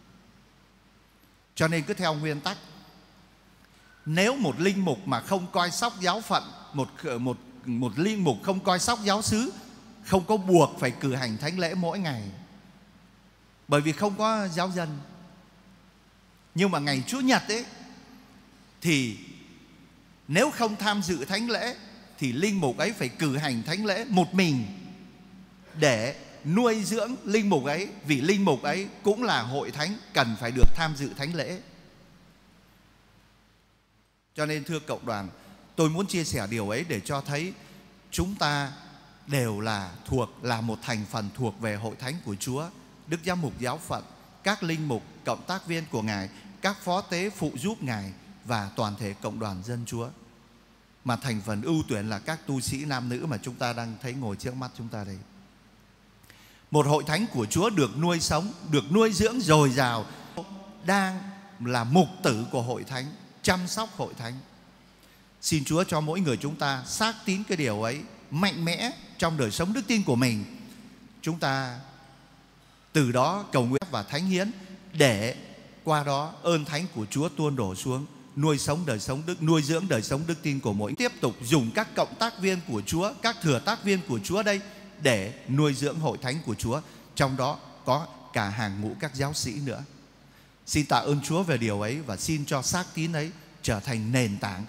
Speaker 3: Cho nên cứ theo nguyên tắc, nếu một linh mục mà không coi sóc giáo phận, một, một, một linh mục không coi sóc giáo xứ, không có buộc phải cử hành thánh lễ mỗi ngày, bởi vì không có giáo dân. Nhưng mà ngày Chủ nhật ấy, thì nếu không tham dự thánh lễ thì linh mục ấy phải cử hành thánh lễ một mình để nuôi dưỡng linh mục ấy, vì linh mục ấy cũng là hội thánh, cần phải được tham dự thánh lễ. Cho nên thưa cộng đoàn, tôi muốn chia sẻ điều ấy để cho thấy chúng ta đều là thuộc là một thành phần thuộc về hội thánh của Chúa. Đức Giám mục Giáo phận, các linh mục, cộng tác viên của Ngài, các phó tế phụ giúp Ngài và toàn thể cộng đoàn dân Chúa. Mà thành phần ưu tuyển là các tu sĩ nam nữ mà chúng ta đang thấy ngồi trước mắt chúng ta đây. Một hội thánh của Chúa được nuôi sống, được nuôi dưỡng dồi dào, đang là mục tử của hội thánh, chăm sóc hội thánh. Xin Chúa cho mỗi người chúng ta xác tín cái điều ấy mạnh mẽ trong đời sống đức tin của mình. Chúng ta từ đó cầu nguyện và thánh hiến, để qua đó ơn thánh của Chúa tuôn đổ xuống, nuôi sống đời sống đức, nuôi dưỡng đời sống đức tin của mỗi. Tiếp tục dùng các cộng tác viên của Chúa, các thừa tác viên của Chúa đây để nuôi dưỡng hội thánh của Chúa, trong đó có cả hàng ngũ các giáo sĩ nữa. Xin tạ ơn Chúa về điều ấy, và xin cho xác tín ấy trở thành nền tảng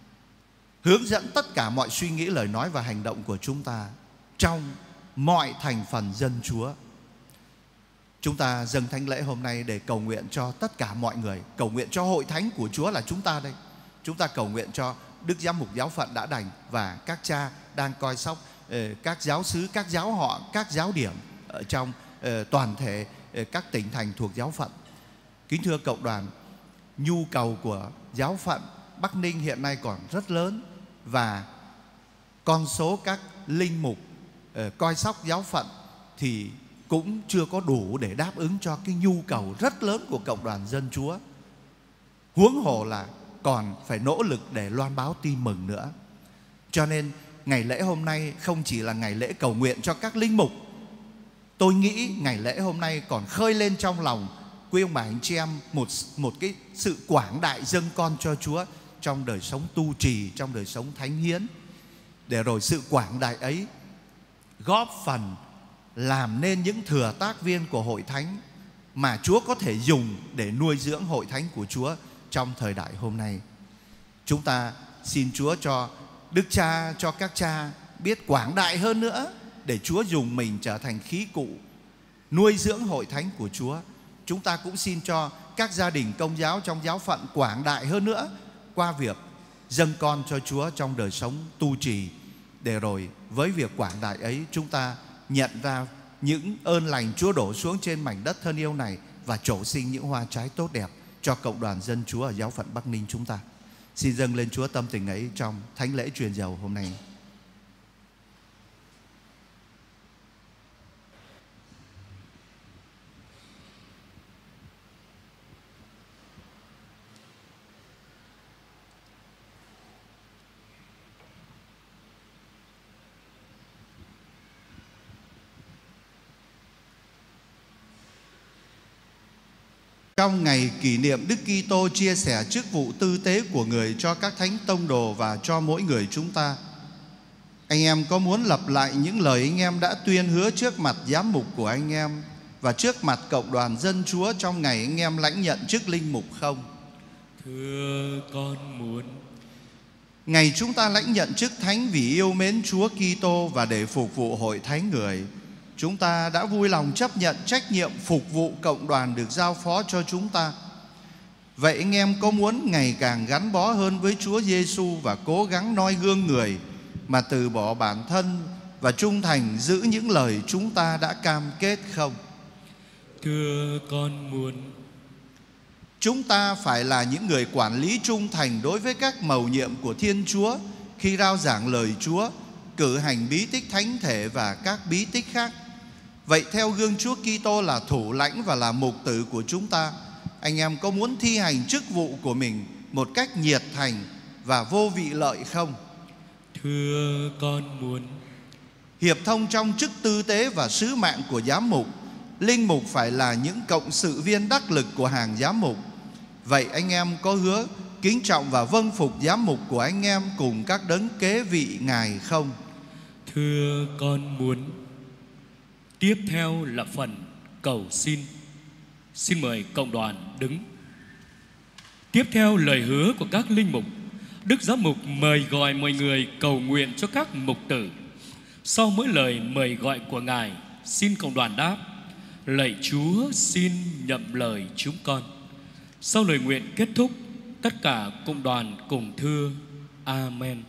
Speaker 3: hướng dẫn tất cả mọi suy nghĩ, lời nói và hành động của chúng ta trong mọi thành phần dân Chúa. Chúng ta dâng thánh lễ hôm nay để cầu nguyện cho tất cả mọi người, cầu nguyện cho hội thánh của Chúa là chúng ta đây. Chúng ta cầu nguyện cho Đức Giám mục Giáo phận đã đành và các cha đang coi sóc, các giáo xứ, các giáo họ, các giáo điểm ở trong toàn thể các tỉnh thành thuộc giáo phận. Kính thưa cộng đoàn, nhu cầu của giáo phận Bắc Ninh hiện nay còn rất lớn, và con số các linh mục coi sóc giáo phận thì cũng chưa có đủ để đáp ứng cho cái nhu cầu rất lớn của cộng đoàn dân Chúa. Huống hồ là còn phải nỗ lực để loan báo tin mừng nữa. Cho nên ngày lễ hôm nay không chỉ là ngày lễ cầu nguyện cho các linh mục. Tôi nghĩ ngày lễ hôm nay còn khơi lên trong lòng quý ông bà anh chị em một, một cái sự quảng đại dâng con cho Chúa trong đời sống tu trì, trong đời sống thánh hiến, để rồi sự quảng đại ấy góp phần làm nên những thừa tác viên của hội thánh mà Chúa có thể dùng để nuôi dưỡng hội thánh của Chúa trong thời đại hôm nay. Chúng ta xin Chúa cho Đức Cha, cho các cha biết quảng đại hơn nữa, để Chúa dùng mình trở thành khí cụ nuôi dưỡng hội thánh của Chúa. Chúng ta cũng xin cho các gia đình công giáo trong giáo phận quảng đại hơn nữa qua việc dâng con cho Chúa trong đời sống tu trì, để rồi với việc quảng đại ấy chúng ta nhận ra những ơn lành Chúa đổ xuống trên mảnh đất thân yêu này và trổ sinh những hoa trái tốt đẹp cho cộng đoàn dân Chúa ở giáo phận Bắc Ninh chúng ta. Xin dâng lên Chúa tâm tình ấy trong thánh lễ truyền dầu hôm nay. trong ngày kỷ niệm Đức Kitô chia sẻ chức vụ tư tế của người cho các thánh tông đồ và cho mỗi người chúng ta. Anh em có muốn lặp lại những lời anh em đã tuyên hứa trước mặt giám mục của anh em và trước mặt cộng đoàn dân Chúa trong ngày anh em lãnh nhận chức linh mục không?
Speaker 2: Thưa con muốn.
Speaker 3: Ngày chúng ta lãnh nhận chức thánh vì yêu mến Chúa Kitô và để phục vụ hội thánh người, chúng ta đã vui lòng chấp nhận trách nhiệm phục vụ cộng đoàn được giao phó cho chúng ta. Vậy anh em có muốn ngày càng gắn bó hơn với Chúa Giêsu và cố gắng noi gương người mà từ bỏ bản thân và trung thành giữ những lời chúng ta đã cam kết không?
Speaker 2: Thưa con muốn.
Speaker 3: Chúng ta phải là những người quản lý trung thành đối với các mầu nhiệm của Thiên Chúa khi rao giảng lời Chúa, cử hành bí tích thánh thể và các bí tích khác. Vậy theo gương Chúa Kitô là thủ lãnh và là mục tử của chúng ta, anh em có muốn thi hành chức vụ của mình một cách nhiệt thành và vô vị lợi không?
Speaker 2: Thưa con muốn.
Speaker 3: Hiệp thông trong chức tư tế và sứ mạng của giám mục, linh mục phải là những cộng sự viên đắc lực của hàng giám mục. Vậy anh em có hứa kính trọng và vâng phục giám mục của anh em cùng các đấng kế vị Ngài không?
Speaker 2: Thưa con muốn. Tiếp theo là phần cầu xin. Xin mời cộng đoàn đứng. Tiếp theo lời hứa của các linh mục, Đức Giám mục mời gọi mọi người cầu nguyện cho các mục tử. Sau mỗi lời mời gọi của Ngài, xin cộng đoàn đáp: lạy Chúa, xin nhậm lời chúng con. Sau lời nguyện kết thúc, tất cả cộng đoàn cùng thưa Amen.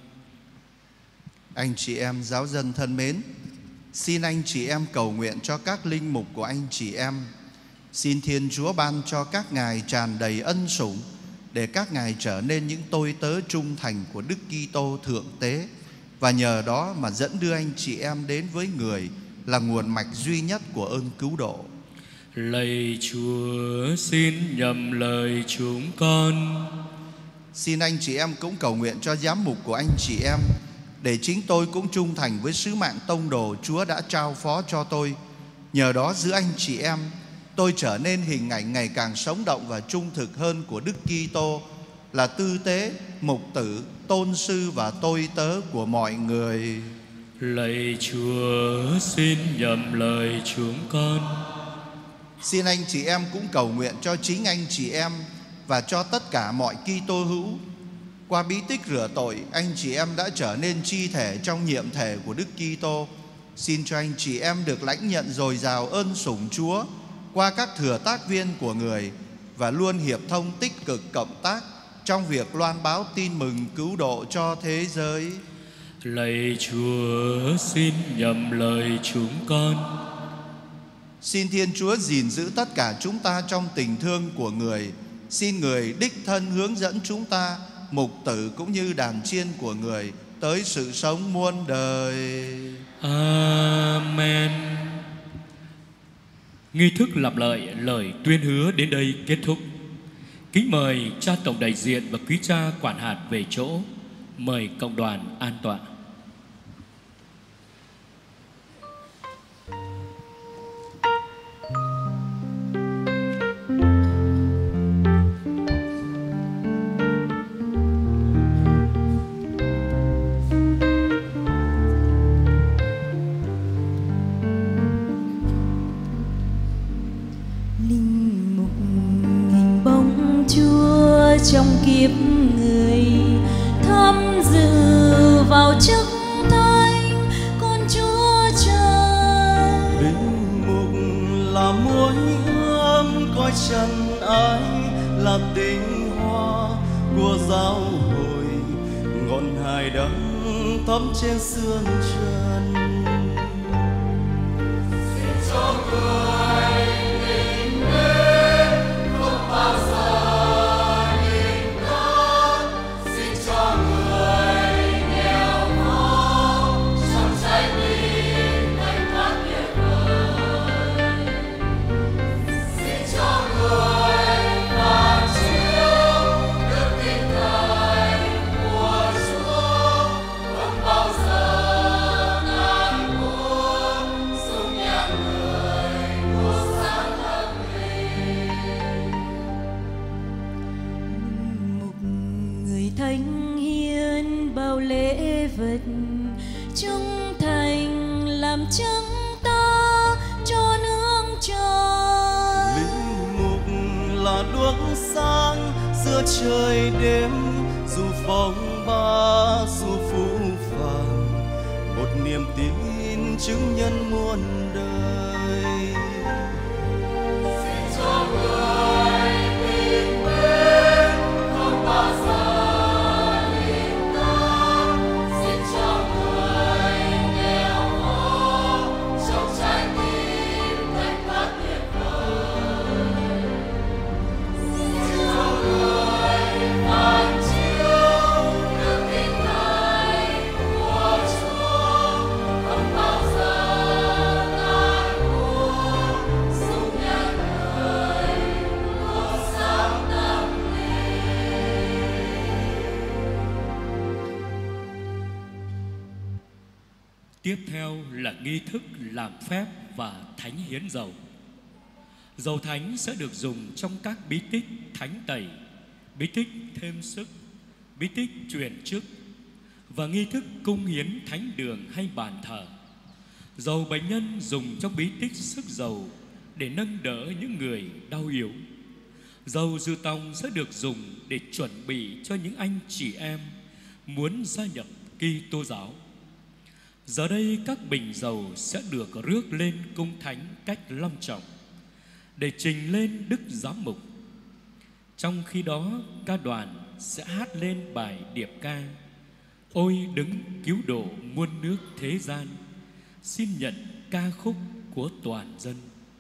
Speaker 3: Anh chị em giáo dân thân mến, xin anh chị em cầu nguyện cho các linh mục của anh chị em. Xin Thiên Chúa ban cho các ngài tràn đầy ân sủng, để các ngài trở nên những tôi tớ trung thành của Đức Kitô thượng tế, và nhờ đó mà dẫn đưa anh chị em đến với người là nguồn mạch duy nhất của ơn cứu độ.
Speaker 2: Lạy Chúa, xin nhậm lời chúng con.
Speaker 3: Xin anh chị em cũng cầu nguyện cho giám mục của anh chị em, để chính tôi cũng trung thành với sứ mạng tông đồ Chúa đã trao phó cho tôi. Nhờ đó giữa anh chị em, tôi trở nên hình ảnh ngày càng sống động và trung thực hơn của Đức Kitô, là tư tế, mục tử, tôn sư và tôi tớ của mọi người.
Speaker 2: Lạy Chúa, xin nhậm lời chúng con.
Speaker 3: Xin anh chị em cũng cầu nguyện cho chính anh chị em và cho tất cả mọi Kitô hữu. Qua bí tích rửa tội, anh chị em đã trở nên chi thể trong nhiệm thể của Đức Kitô. Xin cho anh chị em được lãnh nhận dồi dào ơn sủng Chúa qua các thừa tác viên của người, và luôn hiệp thông tích cực cộng tác trong việc loan báo tin mừng cứu độ cho thế giới.
Speaker 2: Lạy Chúa, xin nhậm lời chúng con.
Speaker 3: Xin Thiên Chúa gìn giữ tất cả chúng ta trong tình thương của người. Xin người đích thân hướng dẫn chúng ta, mục tử cũng như đàn chiên của người, tới sự sống muôn đời.
Speaker 2: Amen. Nghi thức lặp lại lời tuyên hứa đến đây kết thúc. Kính mời cha tổng đại diện và quý cha quản hạt về chỗ. Mời cộng đoàn an tọa.
Speaker 4: Trong kiếp người tham dự vào chức thánh con Chúa Trời.
Speaker 5: Linh mục là muối hương coi trần ai, là tinh hoa của giáo hội, ngọn hải đăng thắm trên sương trần. Xin cho người tình mến không bao giờ
Speaker 7: Hãy subscribe
Speaker 4: thánh hiến bao lễ vật, trung thành làm chứng ta cho nước trời.
Speaker 7: Linh mục là đuốc sáng giữa trời đêm, dù phong ba dù phũ phàng, một niềm tin chứng nhân muôn đời. Xin cho người bình bên không bao giờ ly ta, xin cho người nghèo khó trong trái tim thanh thoát tuyệt vời. Xin cho người phản chiếu đức tin Thầy của Chúa, không bao giờ ngại ngùng sống nhân đời của sáng tâm linh.
Speaker 2: Tiếp theo là nghi thức làm phép và thánh hiến dầu. Dầu thánh sẽ được dùng trong các bí tích thánh tẩy, bí tích thêm sức, bí tích truyền chức và nghi thức cung hiến thánh đường hay bàn thờ. Dầu bệnh nhân dùng trong bí tích sức dầu để nâng đỡ những người đau yếu. Dầu dư tòng sẽ được dùng để chuẩn bị cho những anh chị em muốn gia nhập Kitô giáo. Giờ đây các bình dầu sẽ được rước lên cung thánh cách long trọng để trình lên Đức Giám mục. Trong khi đó, ca đoàn sẽ hát lên bài điệp ca Ôi đấng cứu độ muôn nước thế gian, xin nhận ca khúc của toàn dân.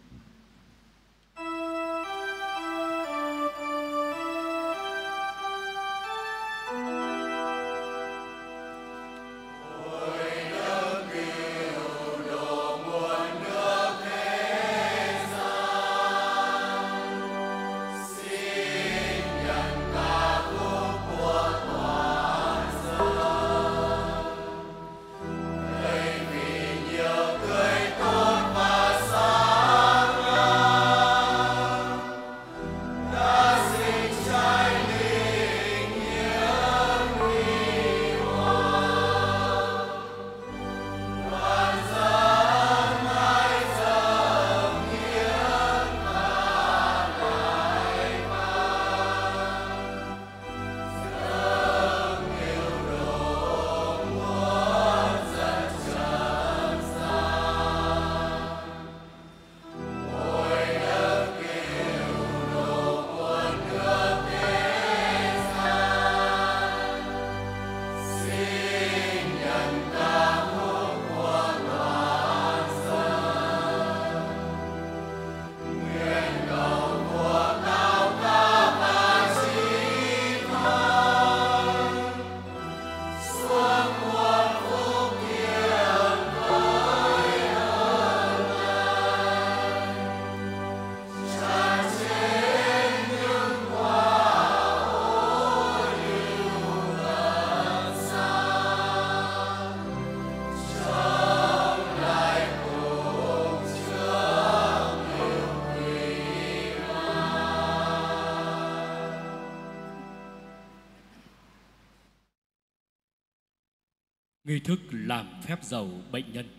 Speaker 2: Nghi thức làm phép dầu bệnh nhân.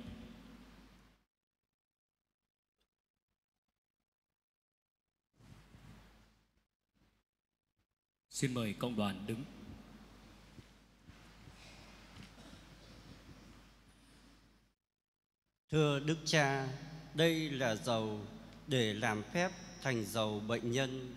Speaker 2: Xin mời cộng đoàn đứng.
Speaker 8: Thưa Đức Cha, đây là dầu để làm phép thành dầu bệnh nhân.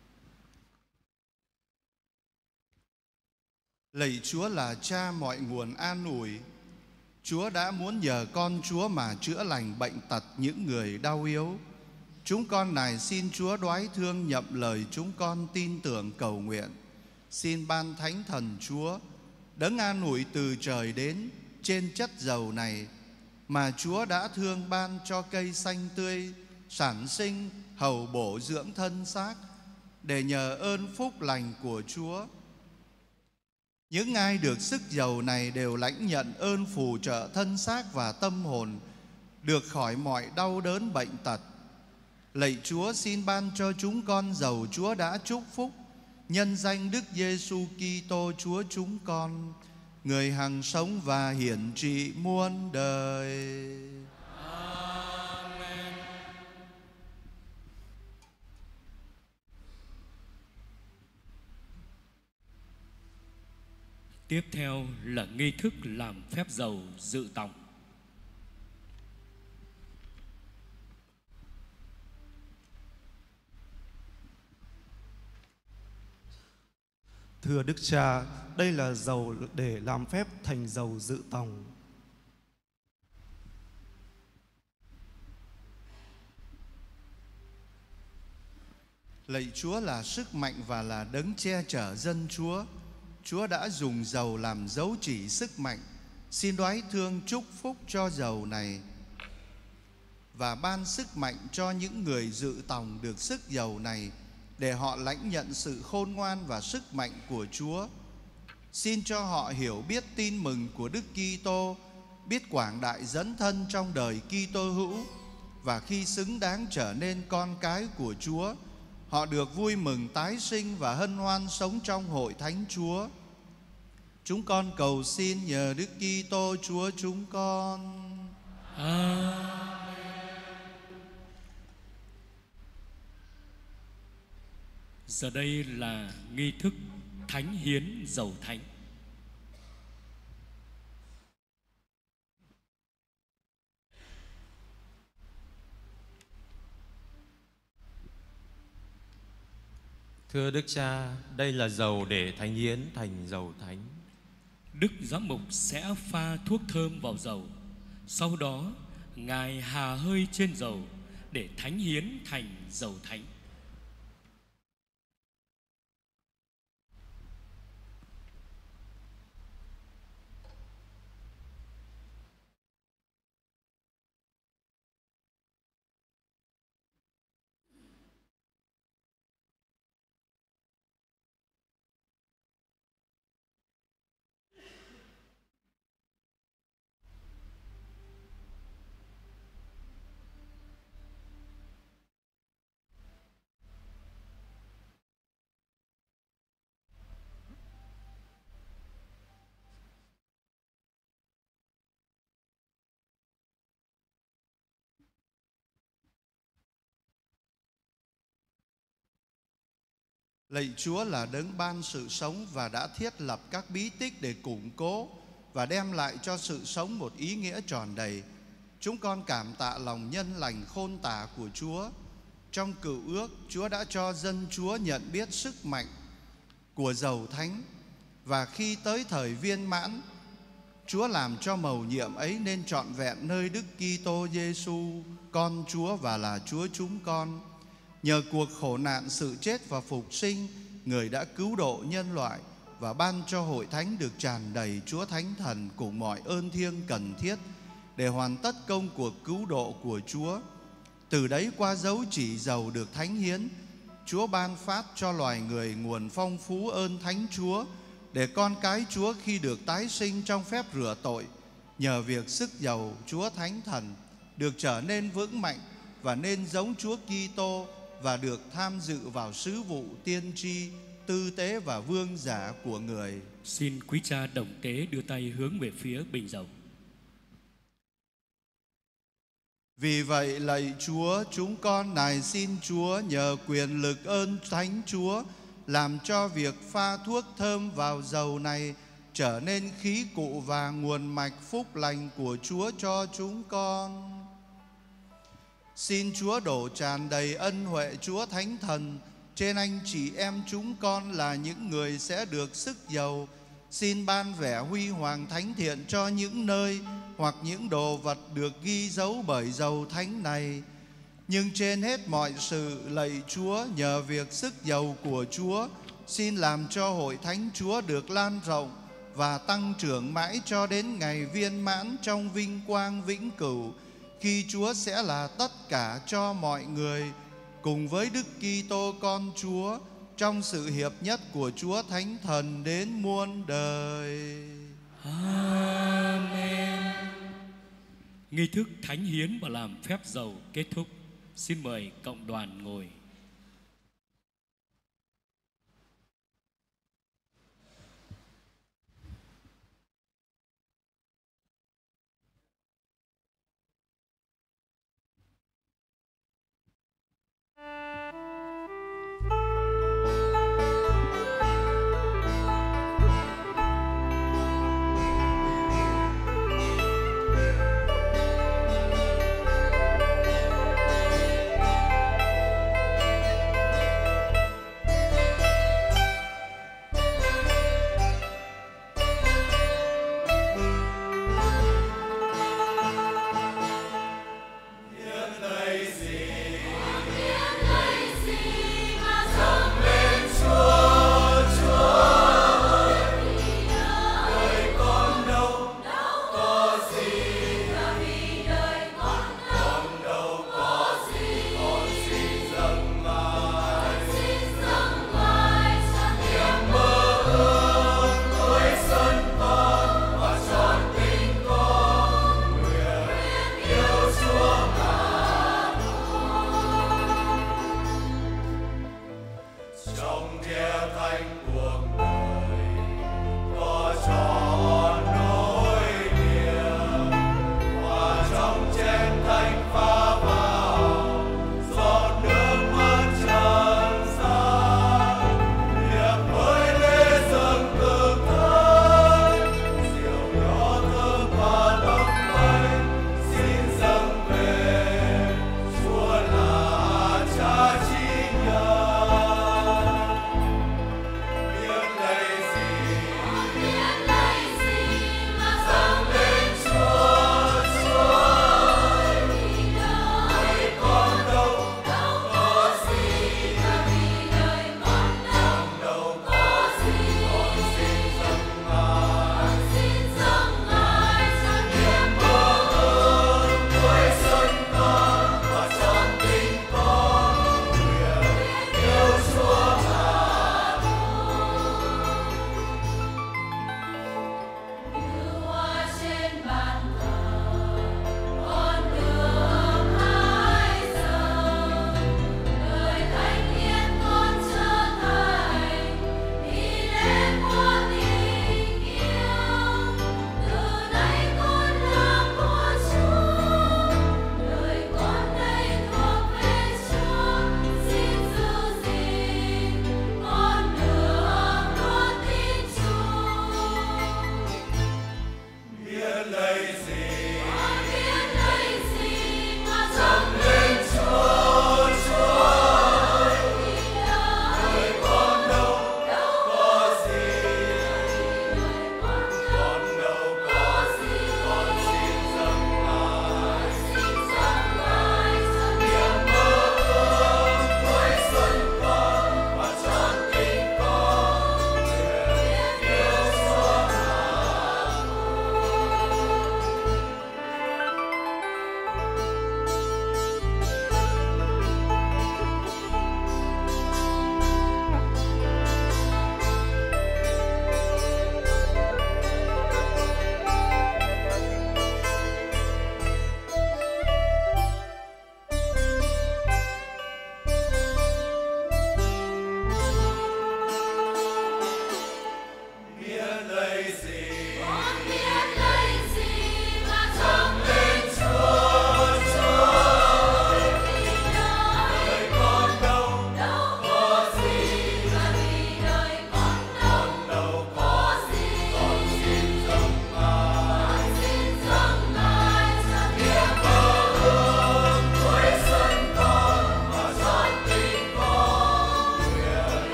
Speaker 3: Lạy Chúa là Cha mọi nguồn an ủi, Chúa đã muốn nhờ con Chúa mà chữa lành bệnh tật những người đau yếu. Chúng con nài xin Chúa đoái thương nhậm lời chúng con tin tưởng cầu nguyện. Xin ban Thánh Thần Chúa đấng an ủi từ trời đến trên chất dầu này mà Chúa đã thương ban cho cây xanh tươi sản sinh hầu bổ dưỡng thân xác, để nhờ ơn phúc lành của Chúa, những ai được sức dầu này đều lãnh nhận ơn phù trợ thân xác và tâm hồn, được khỏi mọi đau đớn bệnh tật. Lạy Chúa, xin ban cho chúng con dầu Chúa đã chúc phúc, nhân danh Đức Giêsu Kitô Chúa chúng con, người hằng sống và hiển trị muôn đời.
Speaker 2: Amen. Tiếp theo là nghi thức làm phép dầu dự tòng.
Speaker 7: Thưa Đức Cha, đây là dầu để làm phép thành dầu dự tòng.
Speaker 3: Lạy Chúa là sức mạnh và là đấng che chở dân Chúa. Chúa đã dùng dầu làm dấu chỉ sức mạnh. Xin đoái thương chúc phúc cho dầu này và ban sức mạnh cho những người dự tòng được sức dầu này, để họ lãnh nhận sự khôn ngoan và sức mạnh của Chúa. Xin cho họ hiểu biết tin mừng của Đức Kitô, biết quảng đại dấn thân trong đời Kitô hữu, và khi xứng đáng trở nên con cái của Chúa, họ được vui mừng tái sinh và hân hoan sống trong hội thánh Chúa. Chúng con cầu xin nhờ Đức Kitô Chúa chúng con.
Speaker 2: Amen. Giờ đây là nghi thức thánh hiến dầu thánh.
Speaker 9: Thưa Đức Cha, đây là dầu để thánh hiến thành dầu thánh.
Speaker 2: Đức Giám mục sẽ pha thuốc thơm vào dầu, sau đó Ngài hà hơi trên dầu để thánh hiến thành dầu thánh.
Speaker 3: Lạy Chúa là đấng ban sự sống và đã thiết lập các bí tích để củng cố và đem lại cho sự sống một ý nghĩa tròn đầy. Chúng con cảm tạ lòng nhân lành khôn tả của Chúa. Trong Cựu Ước, Chúa đã cho dân Chúa nhận biết sức mạnh của dầu thánh, và khi tới thời viên mãn, Chúa làm cho mầu nhiệm ấy nên trọn vẹn nơi Đức Kitô Giêsu, con Chúa và là Chúa chúng con. Nhờ cuộc khổ nạn, sự chết và phục sinh, Người đã cứu độ nhân loại và ban cho hội thánh được tràn đầy Chúa Thánh Thần cùng mọi ơn thiêng cần thiết để hoàn tất công cuộc cứu độ của Chúa. Từ đấy, qua dấu chỉ dầu được thánh hiến, Chúa ban phát cho loài người nguồn phong phú ơn Thánh Chúa, để con cái Chúa khi được tái sinh trong phép rửa tội, nhờ việc sức dầu Chúa Thánh Thần, được trở nên vững mạnh và nên giống Chúa Kitô, và được tham dự vào sứ vụ tiên tri, tư tế và vương giả của Người.
Speaker 2: Xin quý cha đồng tế đưa tay hướng về phía bình dầu.
Speaker 3: Vì vậy, lạy Chúa, chúng con nài xin Chúa nhờ quyền lực ơn Thánh Chúa, làm cho việc pha thuốc thơm vào dầu này trở nên khí cụ và nguồn mạch phúc lành của Chúa cho chúng con. Xin Chúa đổ tràn đầy ân huệ Chúa Thánh Thần trên anh chị em chúng con là những người sẽ được sức dầu. Xin ban vẻ huy hoàng thánh thiện cho những nơi hoặc những đồ vật được ghi dấu bởi dầu thánh này. Nhưng trên hết mọi sự, lạy Chúa, nhờ việc sức dầu của Chúa, xin làm cho hội thánh Chúa được lan rộng và tăng trưởng mãi cho đến ngày viên mãn trong vinh quang vĩnh cửu, khi Chúa sẽ là tất cả cho mọi người, cùng với Đức Kitô con Chúa, trong sự hiệp nhất của Chúa Thánh Thần đến muôn đời.
Speaker 2: Amen. Nghi thức thánh hiến và làm phép dầu kết thúc. Xin mời cộng đoàn ngồi.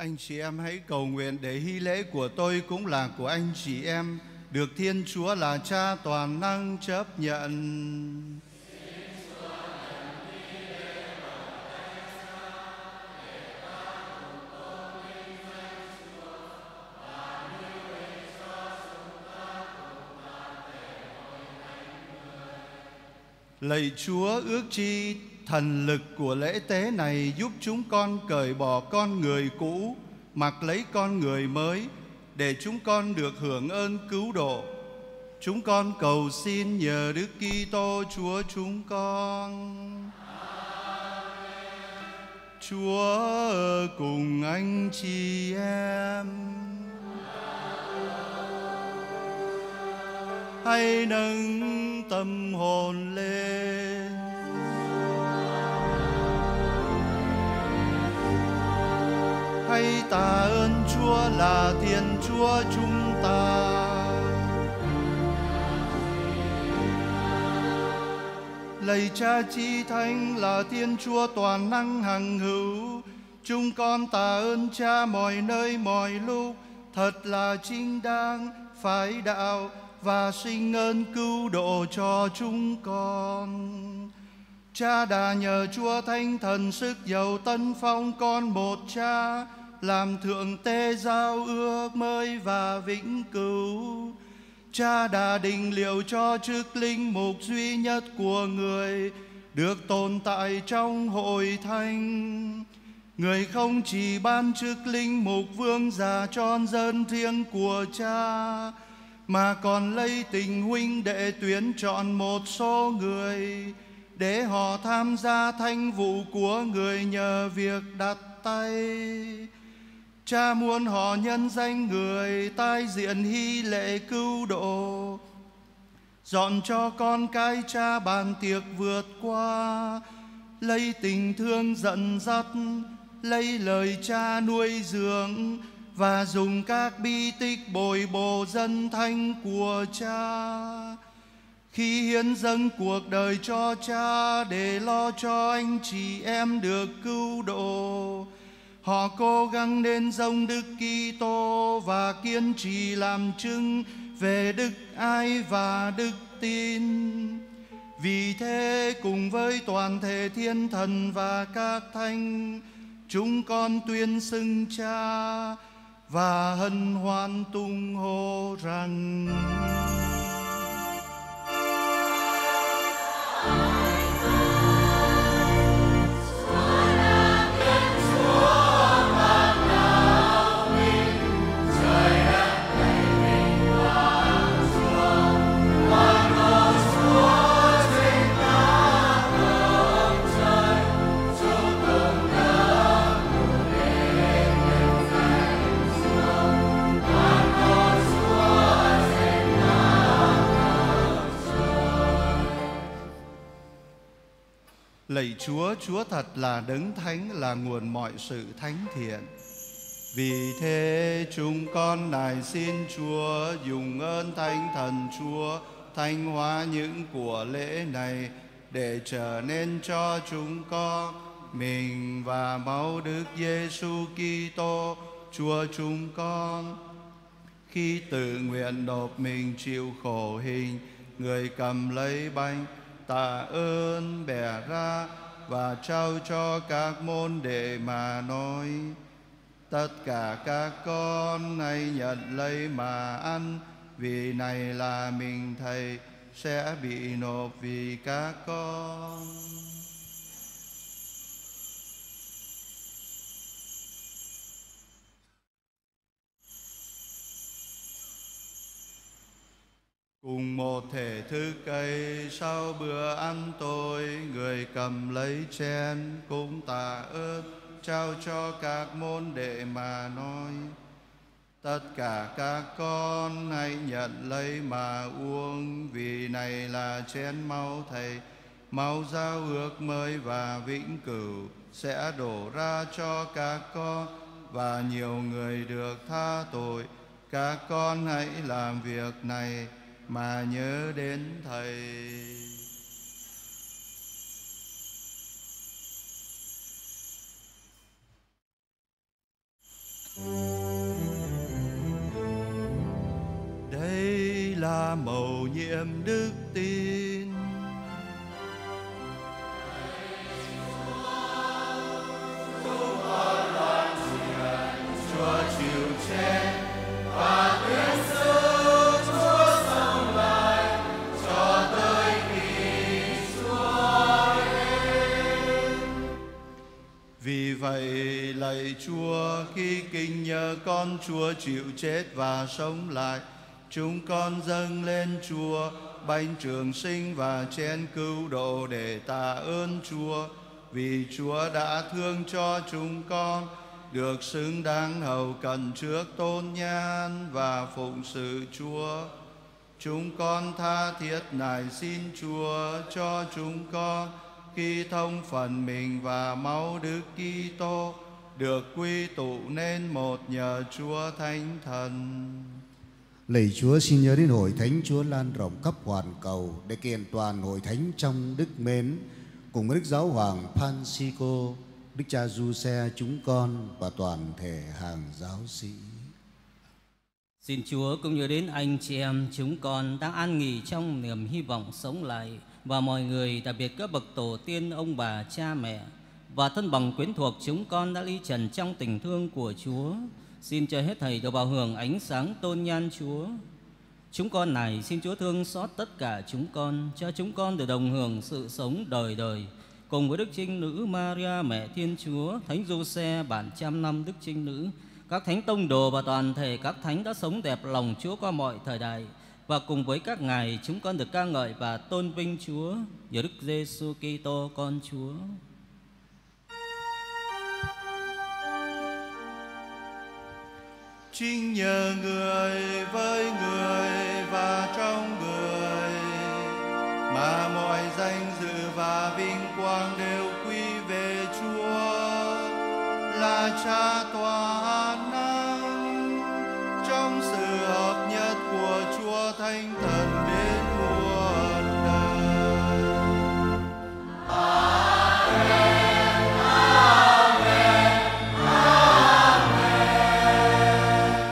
Speaker 3: Anh chị em hãy cầu nguyện để hy lễ của tôi cũng là của anh chị em, được Thiên Chúa là Cha toàn năng chấp nhận. Lạy Chúa, ước chi thần lực của lễ tế này giúp chúng con cởi bỏ con người cũ, mặc lấy con người mới, để chúng con được hưởng ơn cứu độ. Chúng con cầu xin nhờ Đức Kitô Chúa chúng con. Chúa cùng anh chị em. Hãy nâng tâm hồn lên. Hãy tạ ơn Chúa là Thiên Chúa chúng ta. Lạy Cha Chí Thánh là Thiên Chúa toàn năng hằng hữu, chúng con tạ ơn Cha mọi nơi mọi lúc, thật là chính đáng, phải đạo và sinh ơn cứu độ cho chúng con. Cha đã nhờ Chúa Thánh Thần sức giàu tân phong con một Cha, làm thượng tế giao ước mới và vĩnh cửu. Cha đã định liệu cho chức linh mục duy nhất của người được tồn tại trong hội thánh. Người không chỉ ban chức linh mục vương giả tròn dân riêng của Cha, mà còn lấy tình huynh đệ tuyển chọn một số người để họ tham gia thánh vụ của người nhờ việc đặt tay. Cha muốn họ nhân danh người tai diện hy lễ cứu độ, dọn cho con cái Cha bàn tiệc vượt qua, lấy tình thương dẫn dắt, lấy lời Cha nuôi dưỡng và dùng các bi tích bồi bổ dân thánh của Cha. Khi hiến dâng cuộc đời cho Cha để lo cho anh chị em được cứu độ, họ cố gắng nên giống Đức Kitô và kiên trì làm chứng về đức ái và đức tin. Vì thế cùng với toàn thể thiên thần và các thánh, chúng con tuyên xưng Cha và hân hoan tung hô rằng: Lạy Chúa, Chúa thật là đấng thánh, là nguồn mọi sự thánh thiện. Vì thế chúng con nài xin Chúa dùng ơn Thánh Thần Chúa thanh hóa những của lễ này, để trở nên cho chúng con mình và máu Đức Giêsu Kitô Chúa chúng con. Khi tự nguyện nộp mình chịu khổ hình, người cầm lấy bánh, tạ ơn bẻ ra và trao cho các môn đệ mà nói: tất cả các con hãy nhận lấy mà ăn, vì này là mình Thầy sẽ bị nộp vì các con. Cùng một thể thức ấy, sau bữa ăn tối, người cầm lấy chén cũng tạ ơn, trao cho các môn đệ mà nói: tất cả các con hãy nhận lấy mà uống, vì này là chén máu Thầy, máu giao ước mới và vĩnh cửu, sẽ đổ ra cho các con và nhiều người được tha tội. Các con hãy làm việc này mà nhớ đến Thầy. Đây là mầu nhiệm đức tin. Chúa chịu chết và tuyên xưng Chúa sống lại cho tới khi Chúa đến. Vì vậy lạy Chúa, khi kinh nhờ con Chúa chịu chết và sống lại, chúng con dâng lên Chúa bánh trường sinh và chén cứu độ để tạ ơn Chúa, vì Chúa đã thương cho chúng con được xứng đáng hầu cận trước tôn nhan và phụng sự Chúa. Chúng con tha thiết nài xin Chúa cho chúng con khi thông phần mình và máu Đức Kitô được quy tụ nên một nhờ Chúa Thánh Thần.
Speaker 10: Lạy Chúa, xin nhớ đến hội thánh Chúa lan rộng khắp hoàn cầu để kiện toàn hội thánh trong đức mến, cùng với Đức Giáo hoàng Francisco, Đức cha Giuse, chúng con và toàn thể hàng giáo sĩ.
Speaker 11: Xin Chúa cũng nhớ đến anh chị em chúng con đang an nghỉ trong niềm hy vọng sống lại, và mọi người, đặc biệt các bậc tổ tiên, ông bà, cha mẹ và thân bằng quyến thuộc chúng con đã ly trần trong tình thương của Chúa. Xin cho hết thảy được vào hưởng ánh sáng tôn nhan Chúa. Chúng con này xin Chúa thương xót tất cả chúng con, cho chúng con được đồng hưởng sự sống đời đời cùng với Đức Trinh Nữ Maria mẹ Thiên Chúa, Thánh Giuse bản trăm năm Đức Trinh Nữ, các thánh tông đồ và toàn thể các thánh đã sống đẹp lòng Chúa qua mọi thời đại. Và cùng với các ngài chúng con được ca ngợi và tôn vinh Chúa nhờ Đức Giêsu Kitô con Chúa.
Speaker 3: Chính nhờ người, với người và trong người mà mọi danh dự và vinh quang đều quy về Chúa là Cha toàn năng, trong sự hợp nhất của Chúa Thánh Thần đến muôn đời. Amen, amen, amen.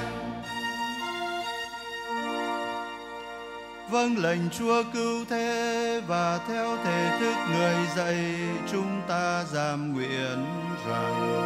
Speaker 3: Vâng lệnh Chúa cứu thế và theo thể thức người dạy, chúng ta giam nguyện rằng: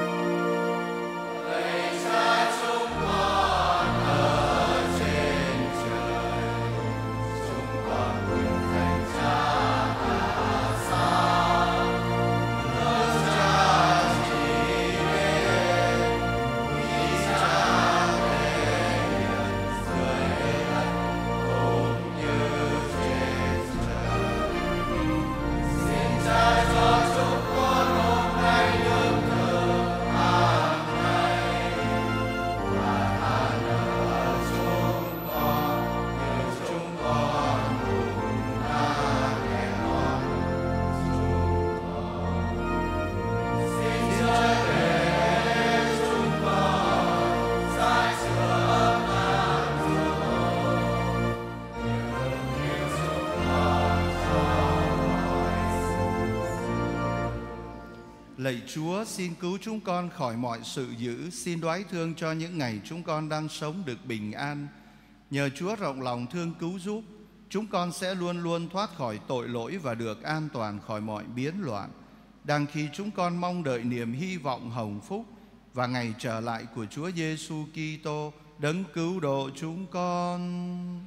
Speaker 3: lạy Cha chúng con ở trên trời, chúng con nguyện danh Cha cả sáng, nước Cha trị đến, ý Cha thể hiện dưới đất cũng như trên trời. Xin Cha cho chúng con hôm nay lương thực hàng ngày, và tha nợ chúng con như chúng con cũng tha nợ chúng con. Xin Cha để chúng con giải chữa nạn tội, như chúng con cho mọi sự. Lạy Chúa, xin cứu chúng con khỏi mọi sự dữ, xin đoái thương cho những ngày chúng con đang sống được bình an. Nhờ Chúa rộng lòng thương cứu giúp, chúng con sẽ luôn luôn thoát khỏi tội lỗi và được an toàn khỏi mọi biến loạn, đang khi chúng con mong đợi niềm hy vọng hồng phúc và ngày trở lại của Chúa Giêsu Kitô, đấng cứu độ chúng con.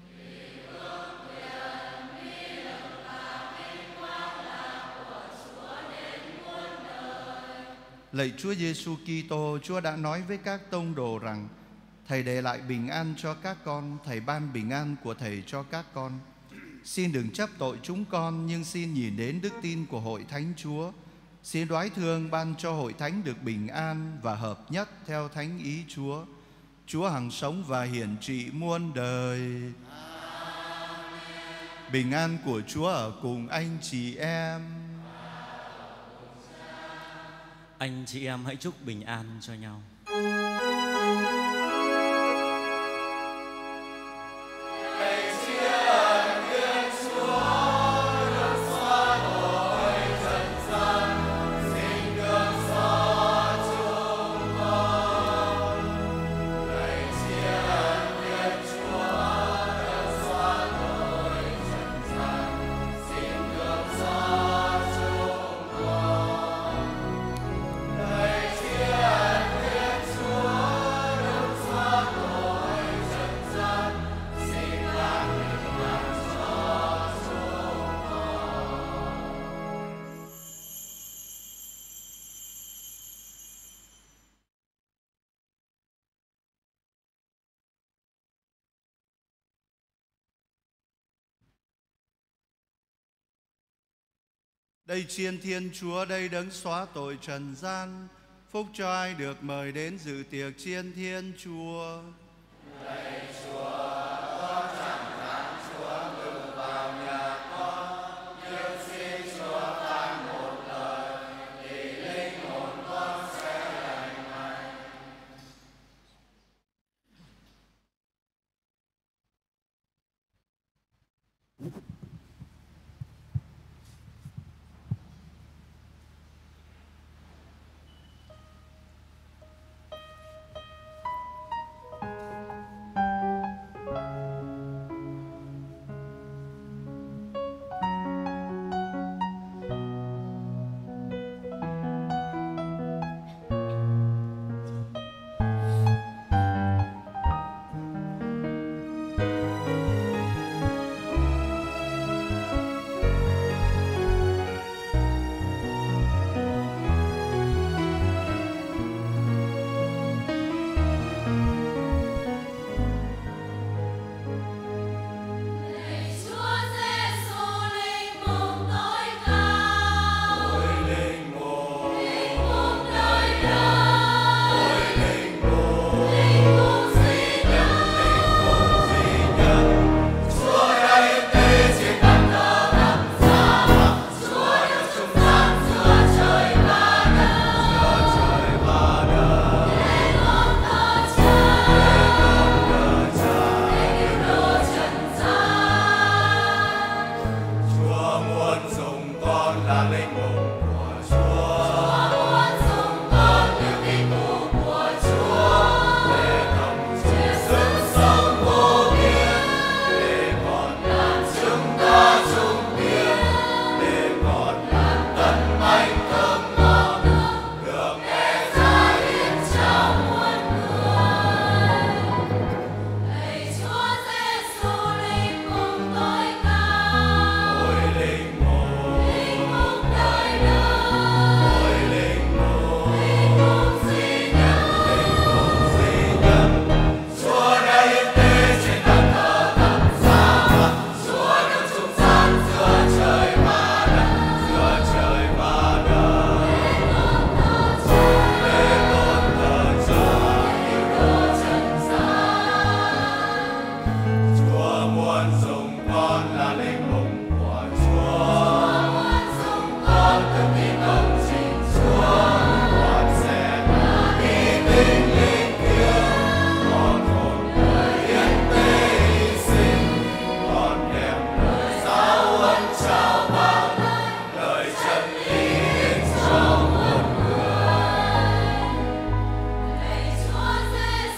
Speaker 3: Lạy Chúa Giêsu Kitô, Chúa đã nói với các tông đồ rằng: Thầy để lại bình an cho các con, Thầy ban bình an của Thầy cho các con. Xin đừng chấp tội chúng con, nhưng xin nhìn đến đức tin của hội thánh Chúa. Xin đoái thương ban cho hội thánh được bình an và hợp nhất theo thánh ý Chúa. Chúa hằng sống và hiển trị muôn đời. Bình an của Chúa ở cùng anh chị em.
Speaker 12: Anh chị em hãy chúc bình an cho nhau.
Speaker 3: Đây chiên Thiên Chúa, đây đấng xóa tội trần gian, phúc cho ai được mời đến dự tiệc chiên Thiên Chúa.
Speaker 7: Lạy Chúa, con chẳng dám Chúa ngự vào nhà con, nhưng xin Chúa phán một lời thì linh hồn con sẽ lành mạnh.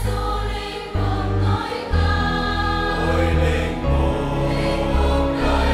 Speaker 7: Ôi linh mục, linh mục đời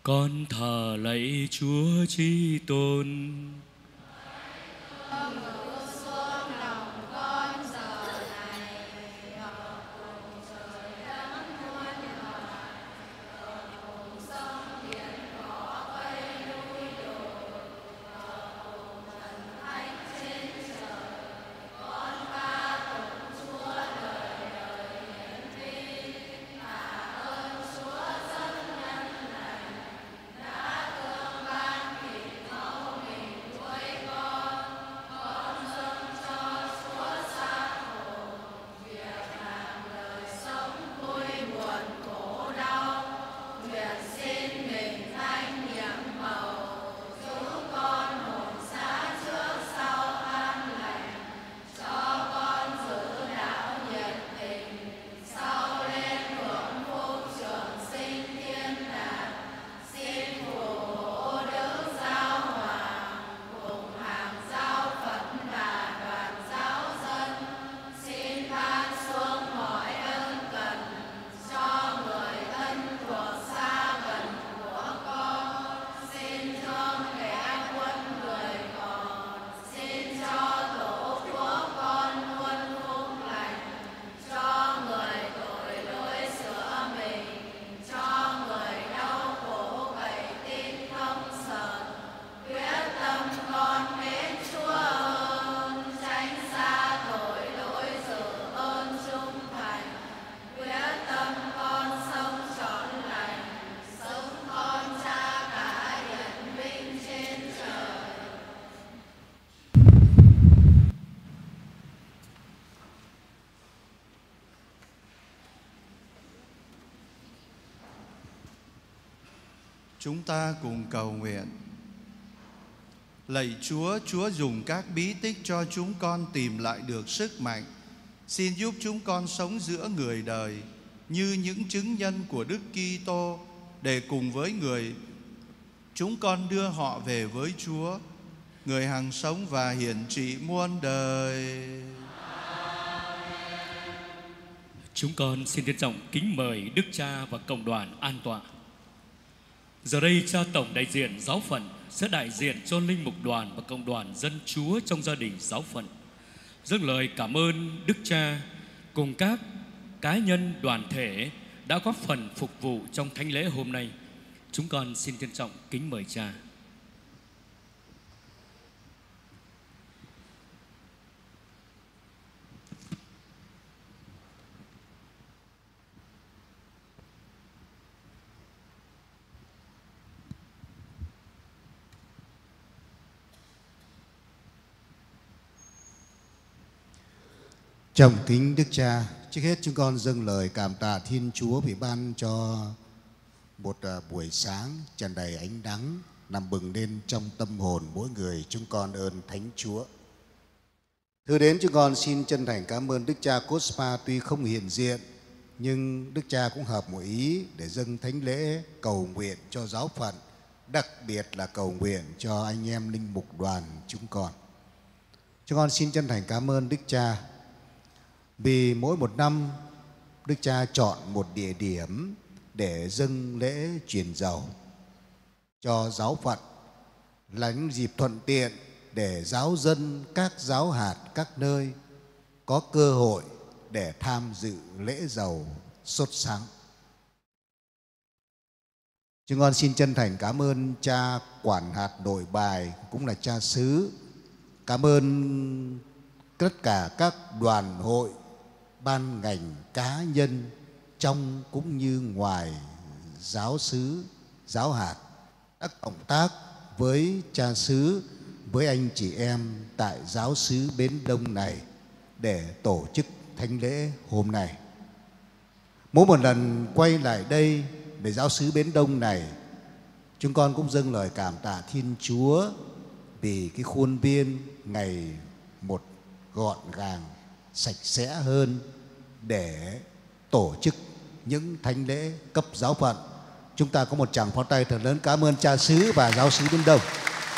Speaker 2: Con thờ lạy Chúa Chí Tôn.
Speaker 3: Chúng ta cùng cầu nguyện. Lạy Chúa, Chúa dùng các bí tích cho chúng con tìm lại được sức mạnh. Xin giúp chúng con sống giữa người đời như những chứng nhân của Đức Kitô, để cùng với người chúng con đưa họ về với Chúa, người hằng sống và hiển trị muôn đời.
Speaker 2: Chúng con xin trân trọng kính mời Đức Cha và cộng đoàn an tọa. Giờ đây Cha tổng đại diện giáo phận sẽ đại diện cho linh mục đoàn và cộng đoàn dân Chúa trong gia đình giáo phận dâng lời cảm ơn Đức Cha cùng các cá nhân đoàn thể đã góp phần phục vụ trong thánh lễ hôm nay. Chúng con xin trân trọng kính mời Cha.
Speaker 10: Trọng kính Đức Cha, trước hết chúng con dâng lời cảm tạ Thiên Chúa vì ban cho một buổi sáng tràn đầy ánh nắng làm bừng lên trong tâm hồn mỗi người chúng con ơn Thánh Chúa. Thưa đến chúng con xin chân thành cảm ơn Đức Cha Cosma, tuy không hiện diện nhưng Đức Cha cũng hợp một ý để dâng thánh lễ cầu nguyện cho giáo phận, đặc biệt là cầu nguyện cho anh em linh mục đoàn chúng con. Chúng con xin chân thành cảm ơn Đức Cha vì mỗi một năm Đức Cha chọn một địa điểm để dâng lễ truyền dầu cho giáo phận, là những dịp thuận tiện để giáo dân các giáo hạt các nơi có cơ hội để tham dự lễ dầu sốt sáng. Chúng con xin chân thành cảm ơn cha quản hạt Nội Bài cũng là cha xứ, cảm ơn tất cả các đoàn hội, ban ngành, cá nhân trong cũng như ngoài giáo xứ, giáo hạt đã cộng tác với cha xứ, với anh chị em tại giáo xứ Bến Đông này để tổ chức thánh lễ hôm nay. Mỗi một lần quay lại đây để giáo xứ Bến Đông này, chúng con cũng dâng lời cảm tạ Thiên Chúa vì cái khuôn viên ngày một gọn gàng, sạch sẽ hơn để tổ chức những thánh lễ cấp giáo phận. Chúng ta có một tràng pháo tay thật lớn cảm ơn cha xứ và giáo xứ Bến Đông.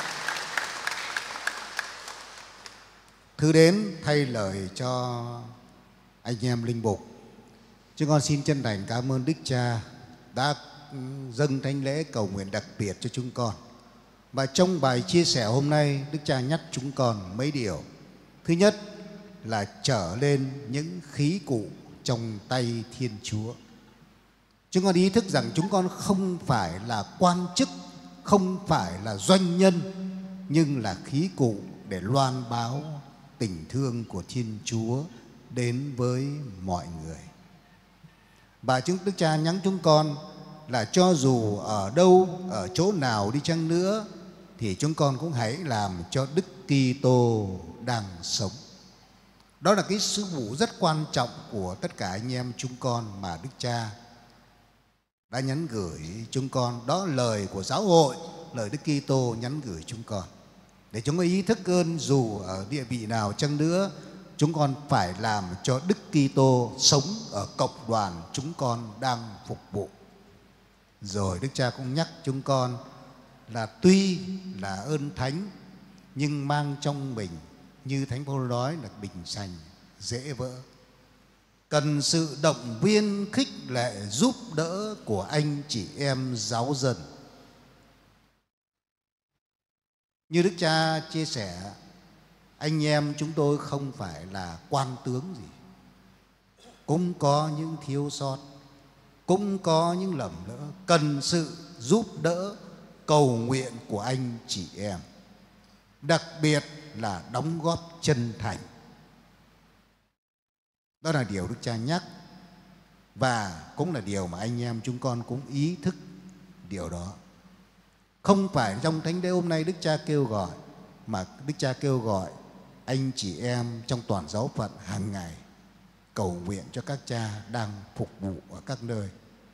Speaker 10: Thứ đến thay lời cho anh em linh mục, chúng con xin chân thành cảm ơn Đức Cha đã dâng thánh lễ cầu nguyện đặc biệt cho chúng con. Và trong bài chia sẻ hôm nay, Đức Cha nhắc chúng con mấy điều. Thứ nhất là trở lên những khí cụ trong tay Thiên Chúa. Chúng con ý thức rằng chúng con không phải là quan chức, không phải là doanh nhân, nhưng là khí cụ để loan báo tình thương của Thiên Chúa đến với mọi người. Và chúng Đức Cha nhắn chúng con là cho dù ở đâu, ở chỗ nào đi chăng nữa, thì chúng con cũng hãy làm cho Đức Kitô đang sống. Đó là cái sứ vụ rất quan trọng của tất cả anh em chúng con mà Đức Cha đã nhắn gửi chúng con. Đó là lời của giáo hội, lời Đức Kitô nhắn gửi chúng con. Để chúng con ý thức hơn, dù ở địa vị nào chăng nữa, chúng con phải làm cho Đức Kitô sống ở cộng đoàn chúng con đang phục vụ. Rồi Đức Cha cũng nhắc chúng con là tuy là ơn thánh, nhưng mang trong mình, như Thánh Phaolô nói, là bình sành, dễ vỡ. Cần sự động viên, khích lệ, giúp đỡ của anh chị em giáo dân. Như Đức Cha chia sẻ, anh em chúng tôi không phải là quan tướng gì, cũng có những thiếu sót, cũng có những lầm lỡ, cần sự giúp đỡ, cầu nguyện của anh chị em, đặc biệt là đóng góp chân thành. Đó là điều Đức Cha nhắc, và cũng là điều mà anh em chúng con cũng ý thức điều đó. Không phải trong thánh lễ hôm nay Đức Cha kêu gọi, mà Đức Cha kêu gọi anh chị em trong toàn giáo phận hàng ngày cầu nguyện cho các cha đang phục vụ ở các nơi.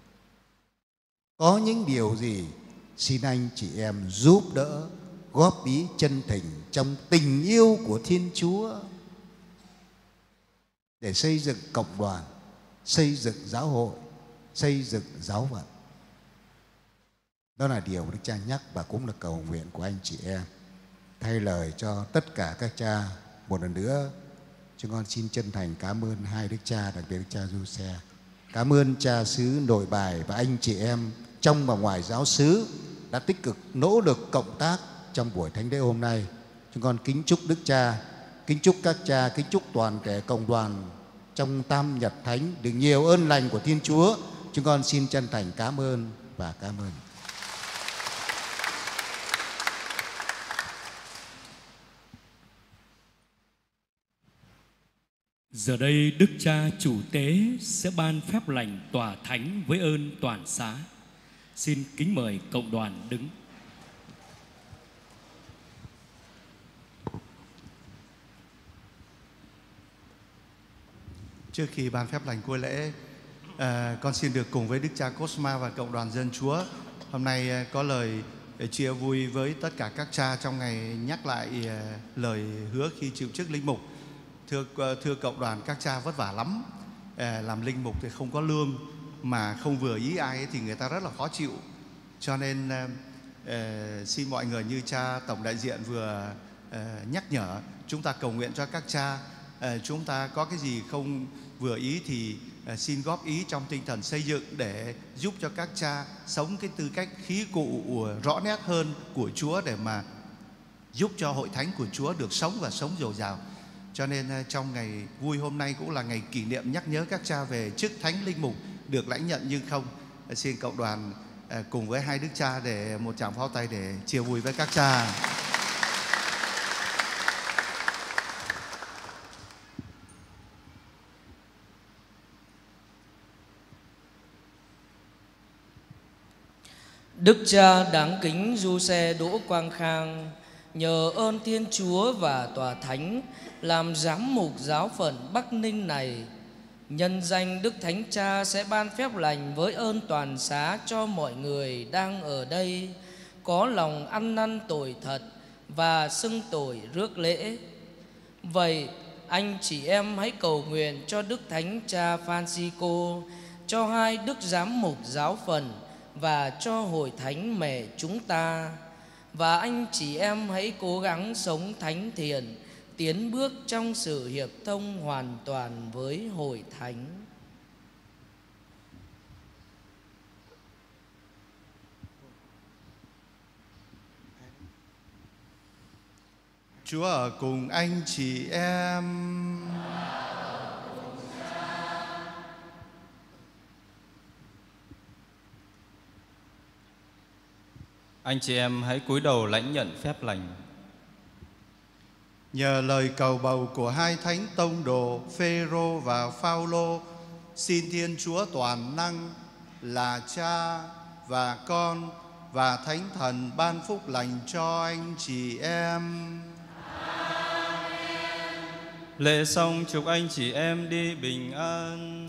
Speaker 10: Có những điều gì xin anh chị em giúp đỡ, góp ý chân thành trong tình yêu của Thiên Chúa để xây dựng cộng đoàn, xây dựng giáo hội, xây dựng giáo phận. Đó là điều Đức Cha nhắc và cũng là cầu nguyện của anh chị em. Thay lời cho tất cả các cha, một lần nữa chúng con xin chân thành cảm ơn hai Đức Cha, đặc biệt Đức Cha Giuse. Cảm ơn cha xứ Nội Bài và anh chị em trong và ngoài giáo xứ đã tích cực nỗ lực cộng tác trong buổi thánh lễ hôm nay. Chúng con kính chúc Đức Cha, kính chúc các cha, kính chúc toàn thể cộng đoàn trong Tam Nhật Thánh được nhiều ơn lành của Thiên Chúa. Chúng con xin chân thành cảm ơn và cảm ơn.
Speaker 2: Giờ đây Đức Cha chủ tế sẽ ban phép lành tòa thánh với ơn toàn xá. Xin kính mời cộng đoàn đứng.
Speaker 3: Trước khi ban phép lành cuối lễ, à, con xin được cùng với Đức Cha Cosma và cộng đoàn dân Chúa hôm nay có lời chia vui với tất cả các cha trong ngày nhắc lại lời hứa khi chịu chức linh mục. Thưa, thưa cộng đoàn, các cha vất vả lắm. À, làm linh mục thì không có lương, mà không vừa ý ai ấy thì người ta rất là khó chịu. Cho nên à, xin mọi người như cha tổng đại diện vừa à, nhắc nhở, chúng ta cầu nguyện cho các cha. À, chúng ta có cái gì không vừa ý thì à, xin góp ý trong tinh thần xây dựng để giúp cho các cha sống cái tư cách khí cụ rõ nét hơn của Chúa, để mà giúp cho hội thánh của Chúa được sống và sống dồi dào. Cho nên trong ngày vui hôm nay cũng là ngày kỷ niệm nhắc nhớ các cha về chức thánh linh mục được lãnh nhận nhưng không. Xin cộng đoàn cùng với hai đức cha để một tràng pháo tay để chia vui với các cha.
Speaker 6: Đức cha đáng kính Giuse Đỗ Quang Khang, nhờ ơn Thiên Chúa và tòa thánh làm giám mục giáo phận Bắc Ninh này, nhân danh Đức Thánh Cha sẽ ban phép lành với ơn toàn xá cho mọi người đang ở đây có lòng ăn năn tội thật và xưng tội rước lễ. Vậy anh chị em hãy cầu nguyện cho Đức Thánh Cha Francisco, cho hai đức giám mục giáo phận và cho hội thánh mẹ chúng ta. Và anh chị em hãy cố gắng sống thánh thiện, tiến bước trong sự hiệp thông hoàn toàn với hội thánh.
Speaker 3: Chúa ở cùng anh chị em.
Speaker 9: Anh chị em hãy cúi đầu lãnh nhận phép lành.
Speaker 3: Nhờ lời cầu bầu của hai thánh tông đồ Phêrô và Phaolô, xin Thiên Chúa toàn năng là Cha và Con và Thánh Thần ban phúc lành cho anh chị em.
Speaker 9: Lễ xong, chúc anh chị em đi bình an.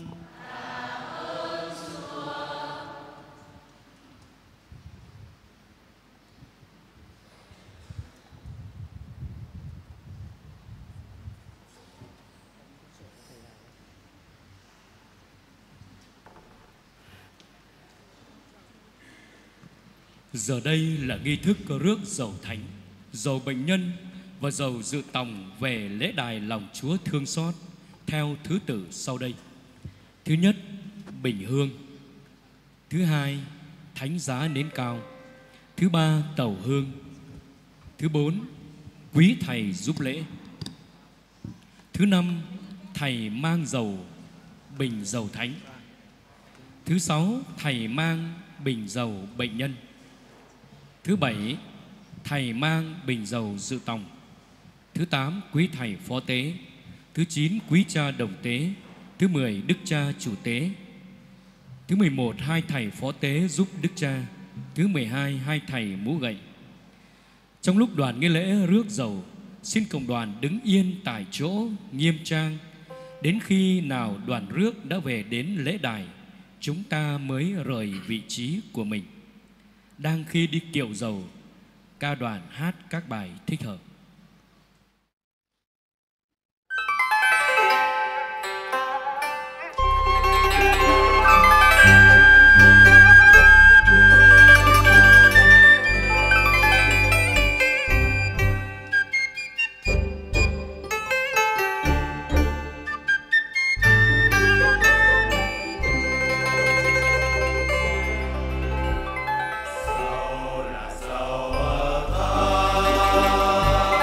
Speaker 2: Giờ đây là nghi thức rước dầu thánh, dầu bệnh nhân và dầu dự tòng về lễ đài lòng Chúa thương xót theo thứ tự sau đây. Thứ nhất, bình hương. Thứ hai, thánh giá nến cao. Thứ ba, tầu hương. Thứ bốn, quý thầy giúp lễ. Thứ năm, thầy mang dầu bình dầu thánh. Thứ sáu, thầy mang bình dầu bệnh nhân. Thứ bảy, thầy mang bình dầu dự tòng. Thứ tám, quý thầy phó tế. Thứ chín, quý cha đồng tế. Thứ mười, đức cha chủ tế. Thứ mười một, hai thầy phó tế giúp đức cha. Thứ mười hai, hai thầy mũ gậy. Trong lúc đoàn nghi lễ rước dầu, xin cộng đoàn đứng yên tại chỗ nghiêm trang. Đến khi nào đoàn rước đã về đến lễ đài, chúng ta mới rời vị trí của mình. Đang khi đi kiệu dầu, ca đoàn hát các bài thích hợp.
Speaker 7: Ta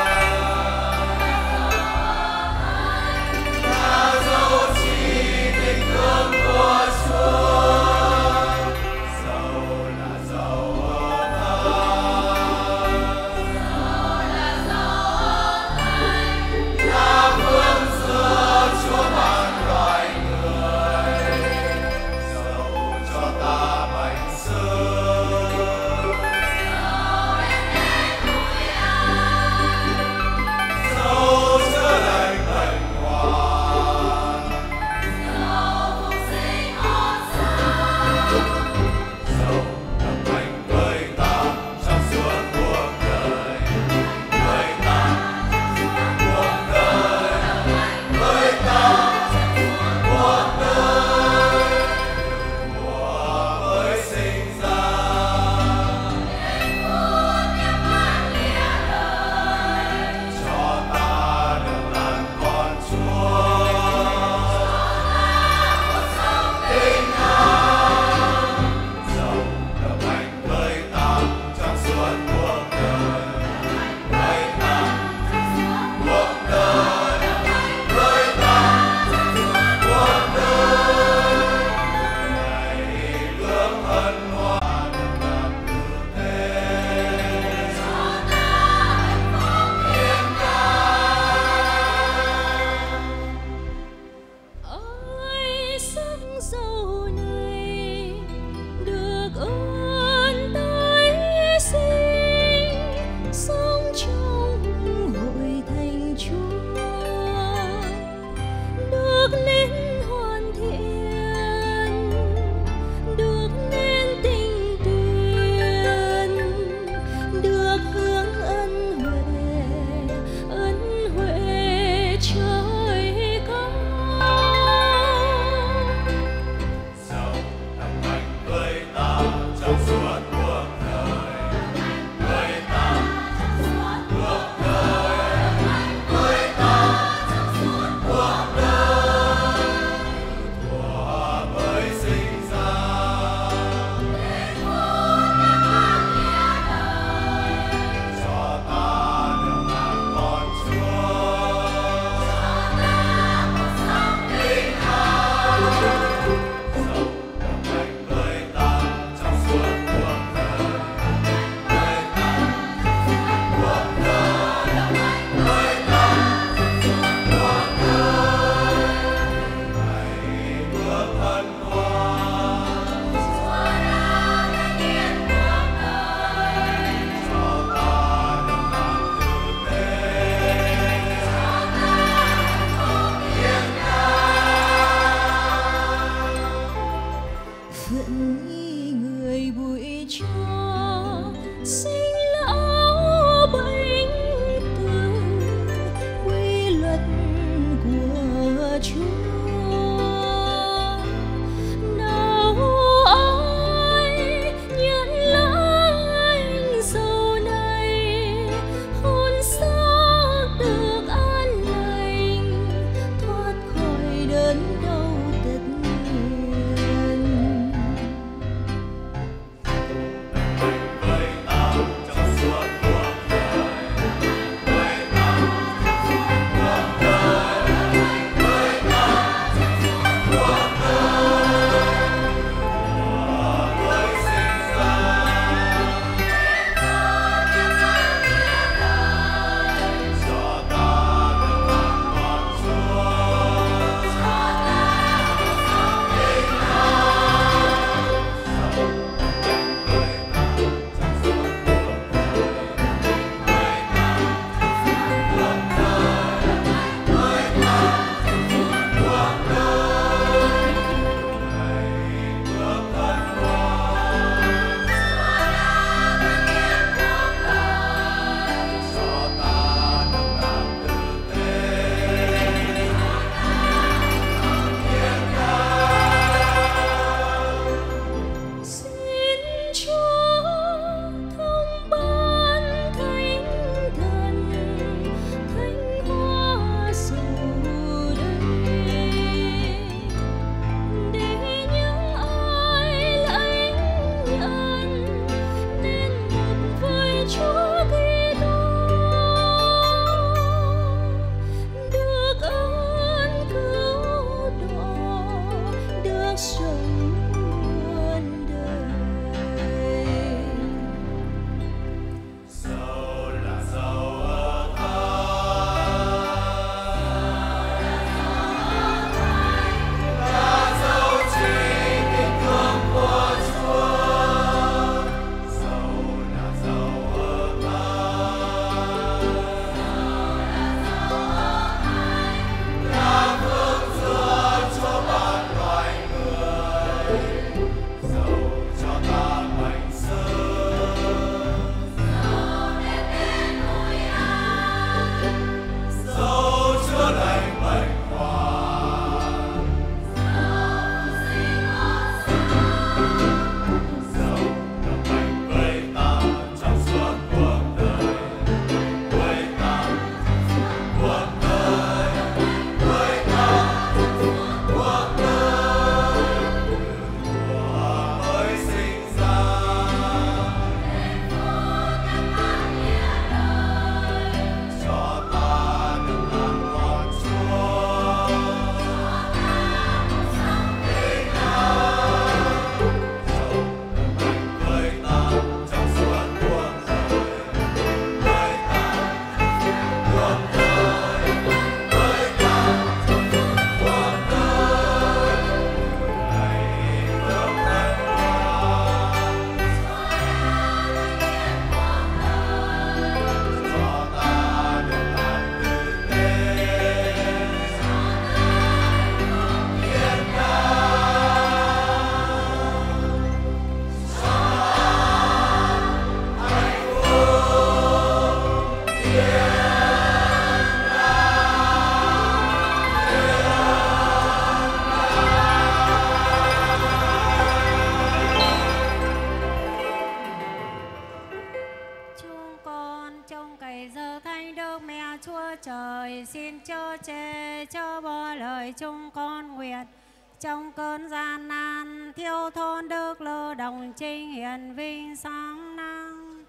Speaker 1: Chúa Trời, xin chớ chê chớ bỏ lời chúng con nguyện. Trong cơn gian nan thiếu thốn đức lơ đồng trinh hiển vinh sáng năng.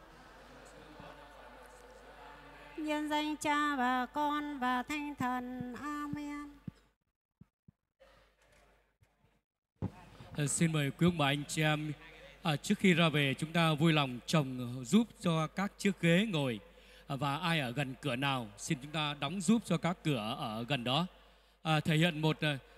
Speaker 1: Nhân danh Cha và Con và Thánh Thần. Amen.
Speaker 2: À, xin mời quý ông bà anh chị em, à, trước khi ra về chúng ta vui lòng trồng giúp cho các chiếc ghế ngồi, à, và ai ở gần cửa nào xin chúng ta đóng giúp cho các cửa ở gần đó, à, thể hiện một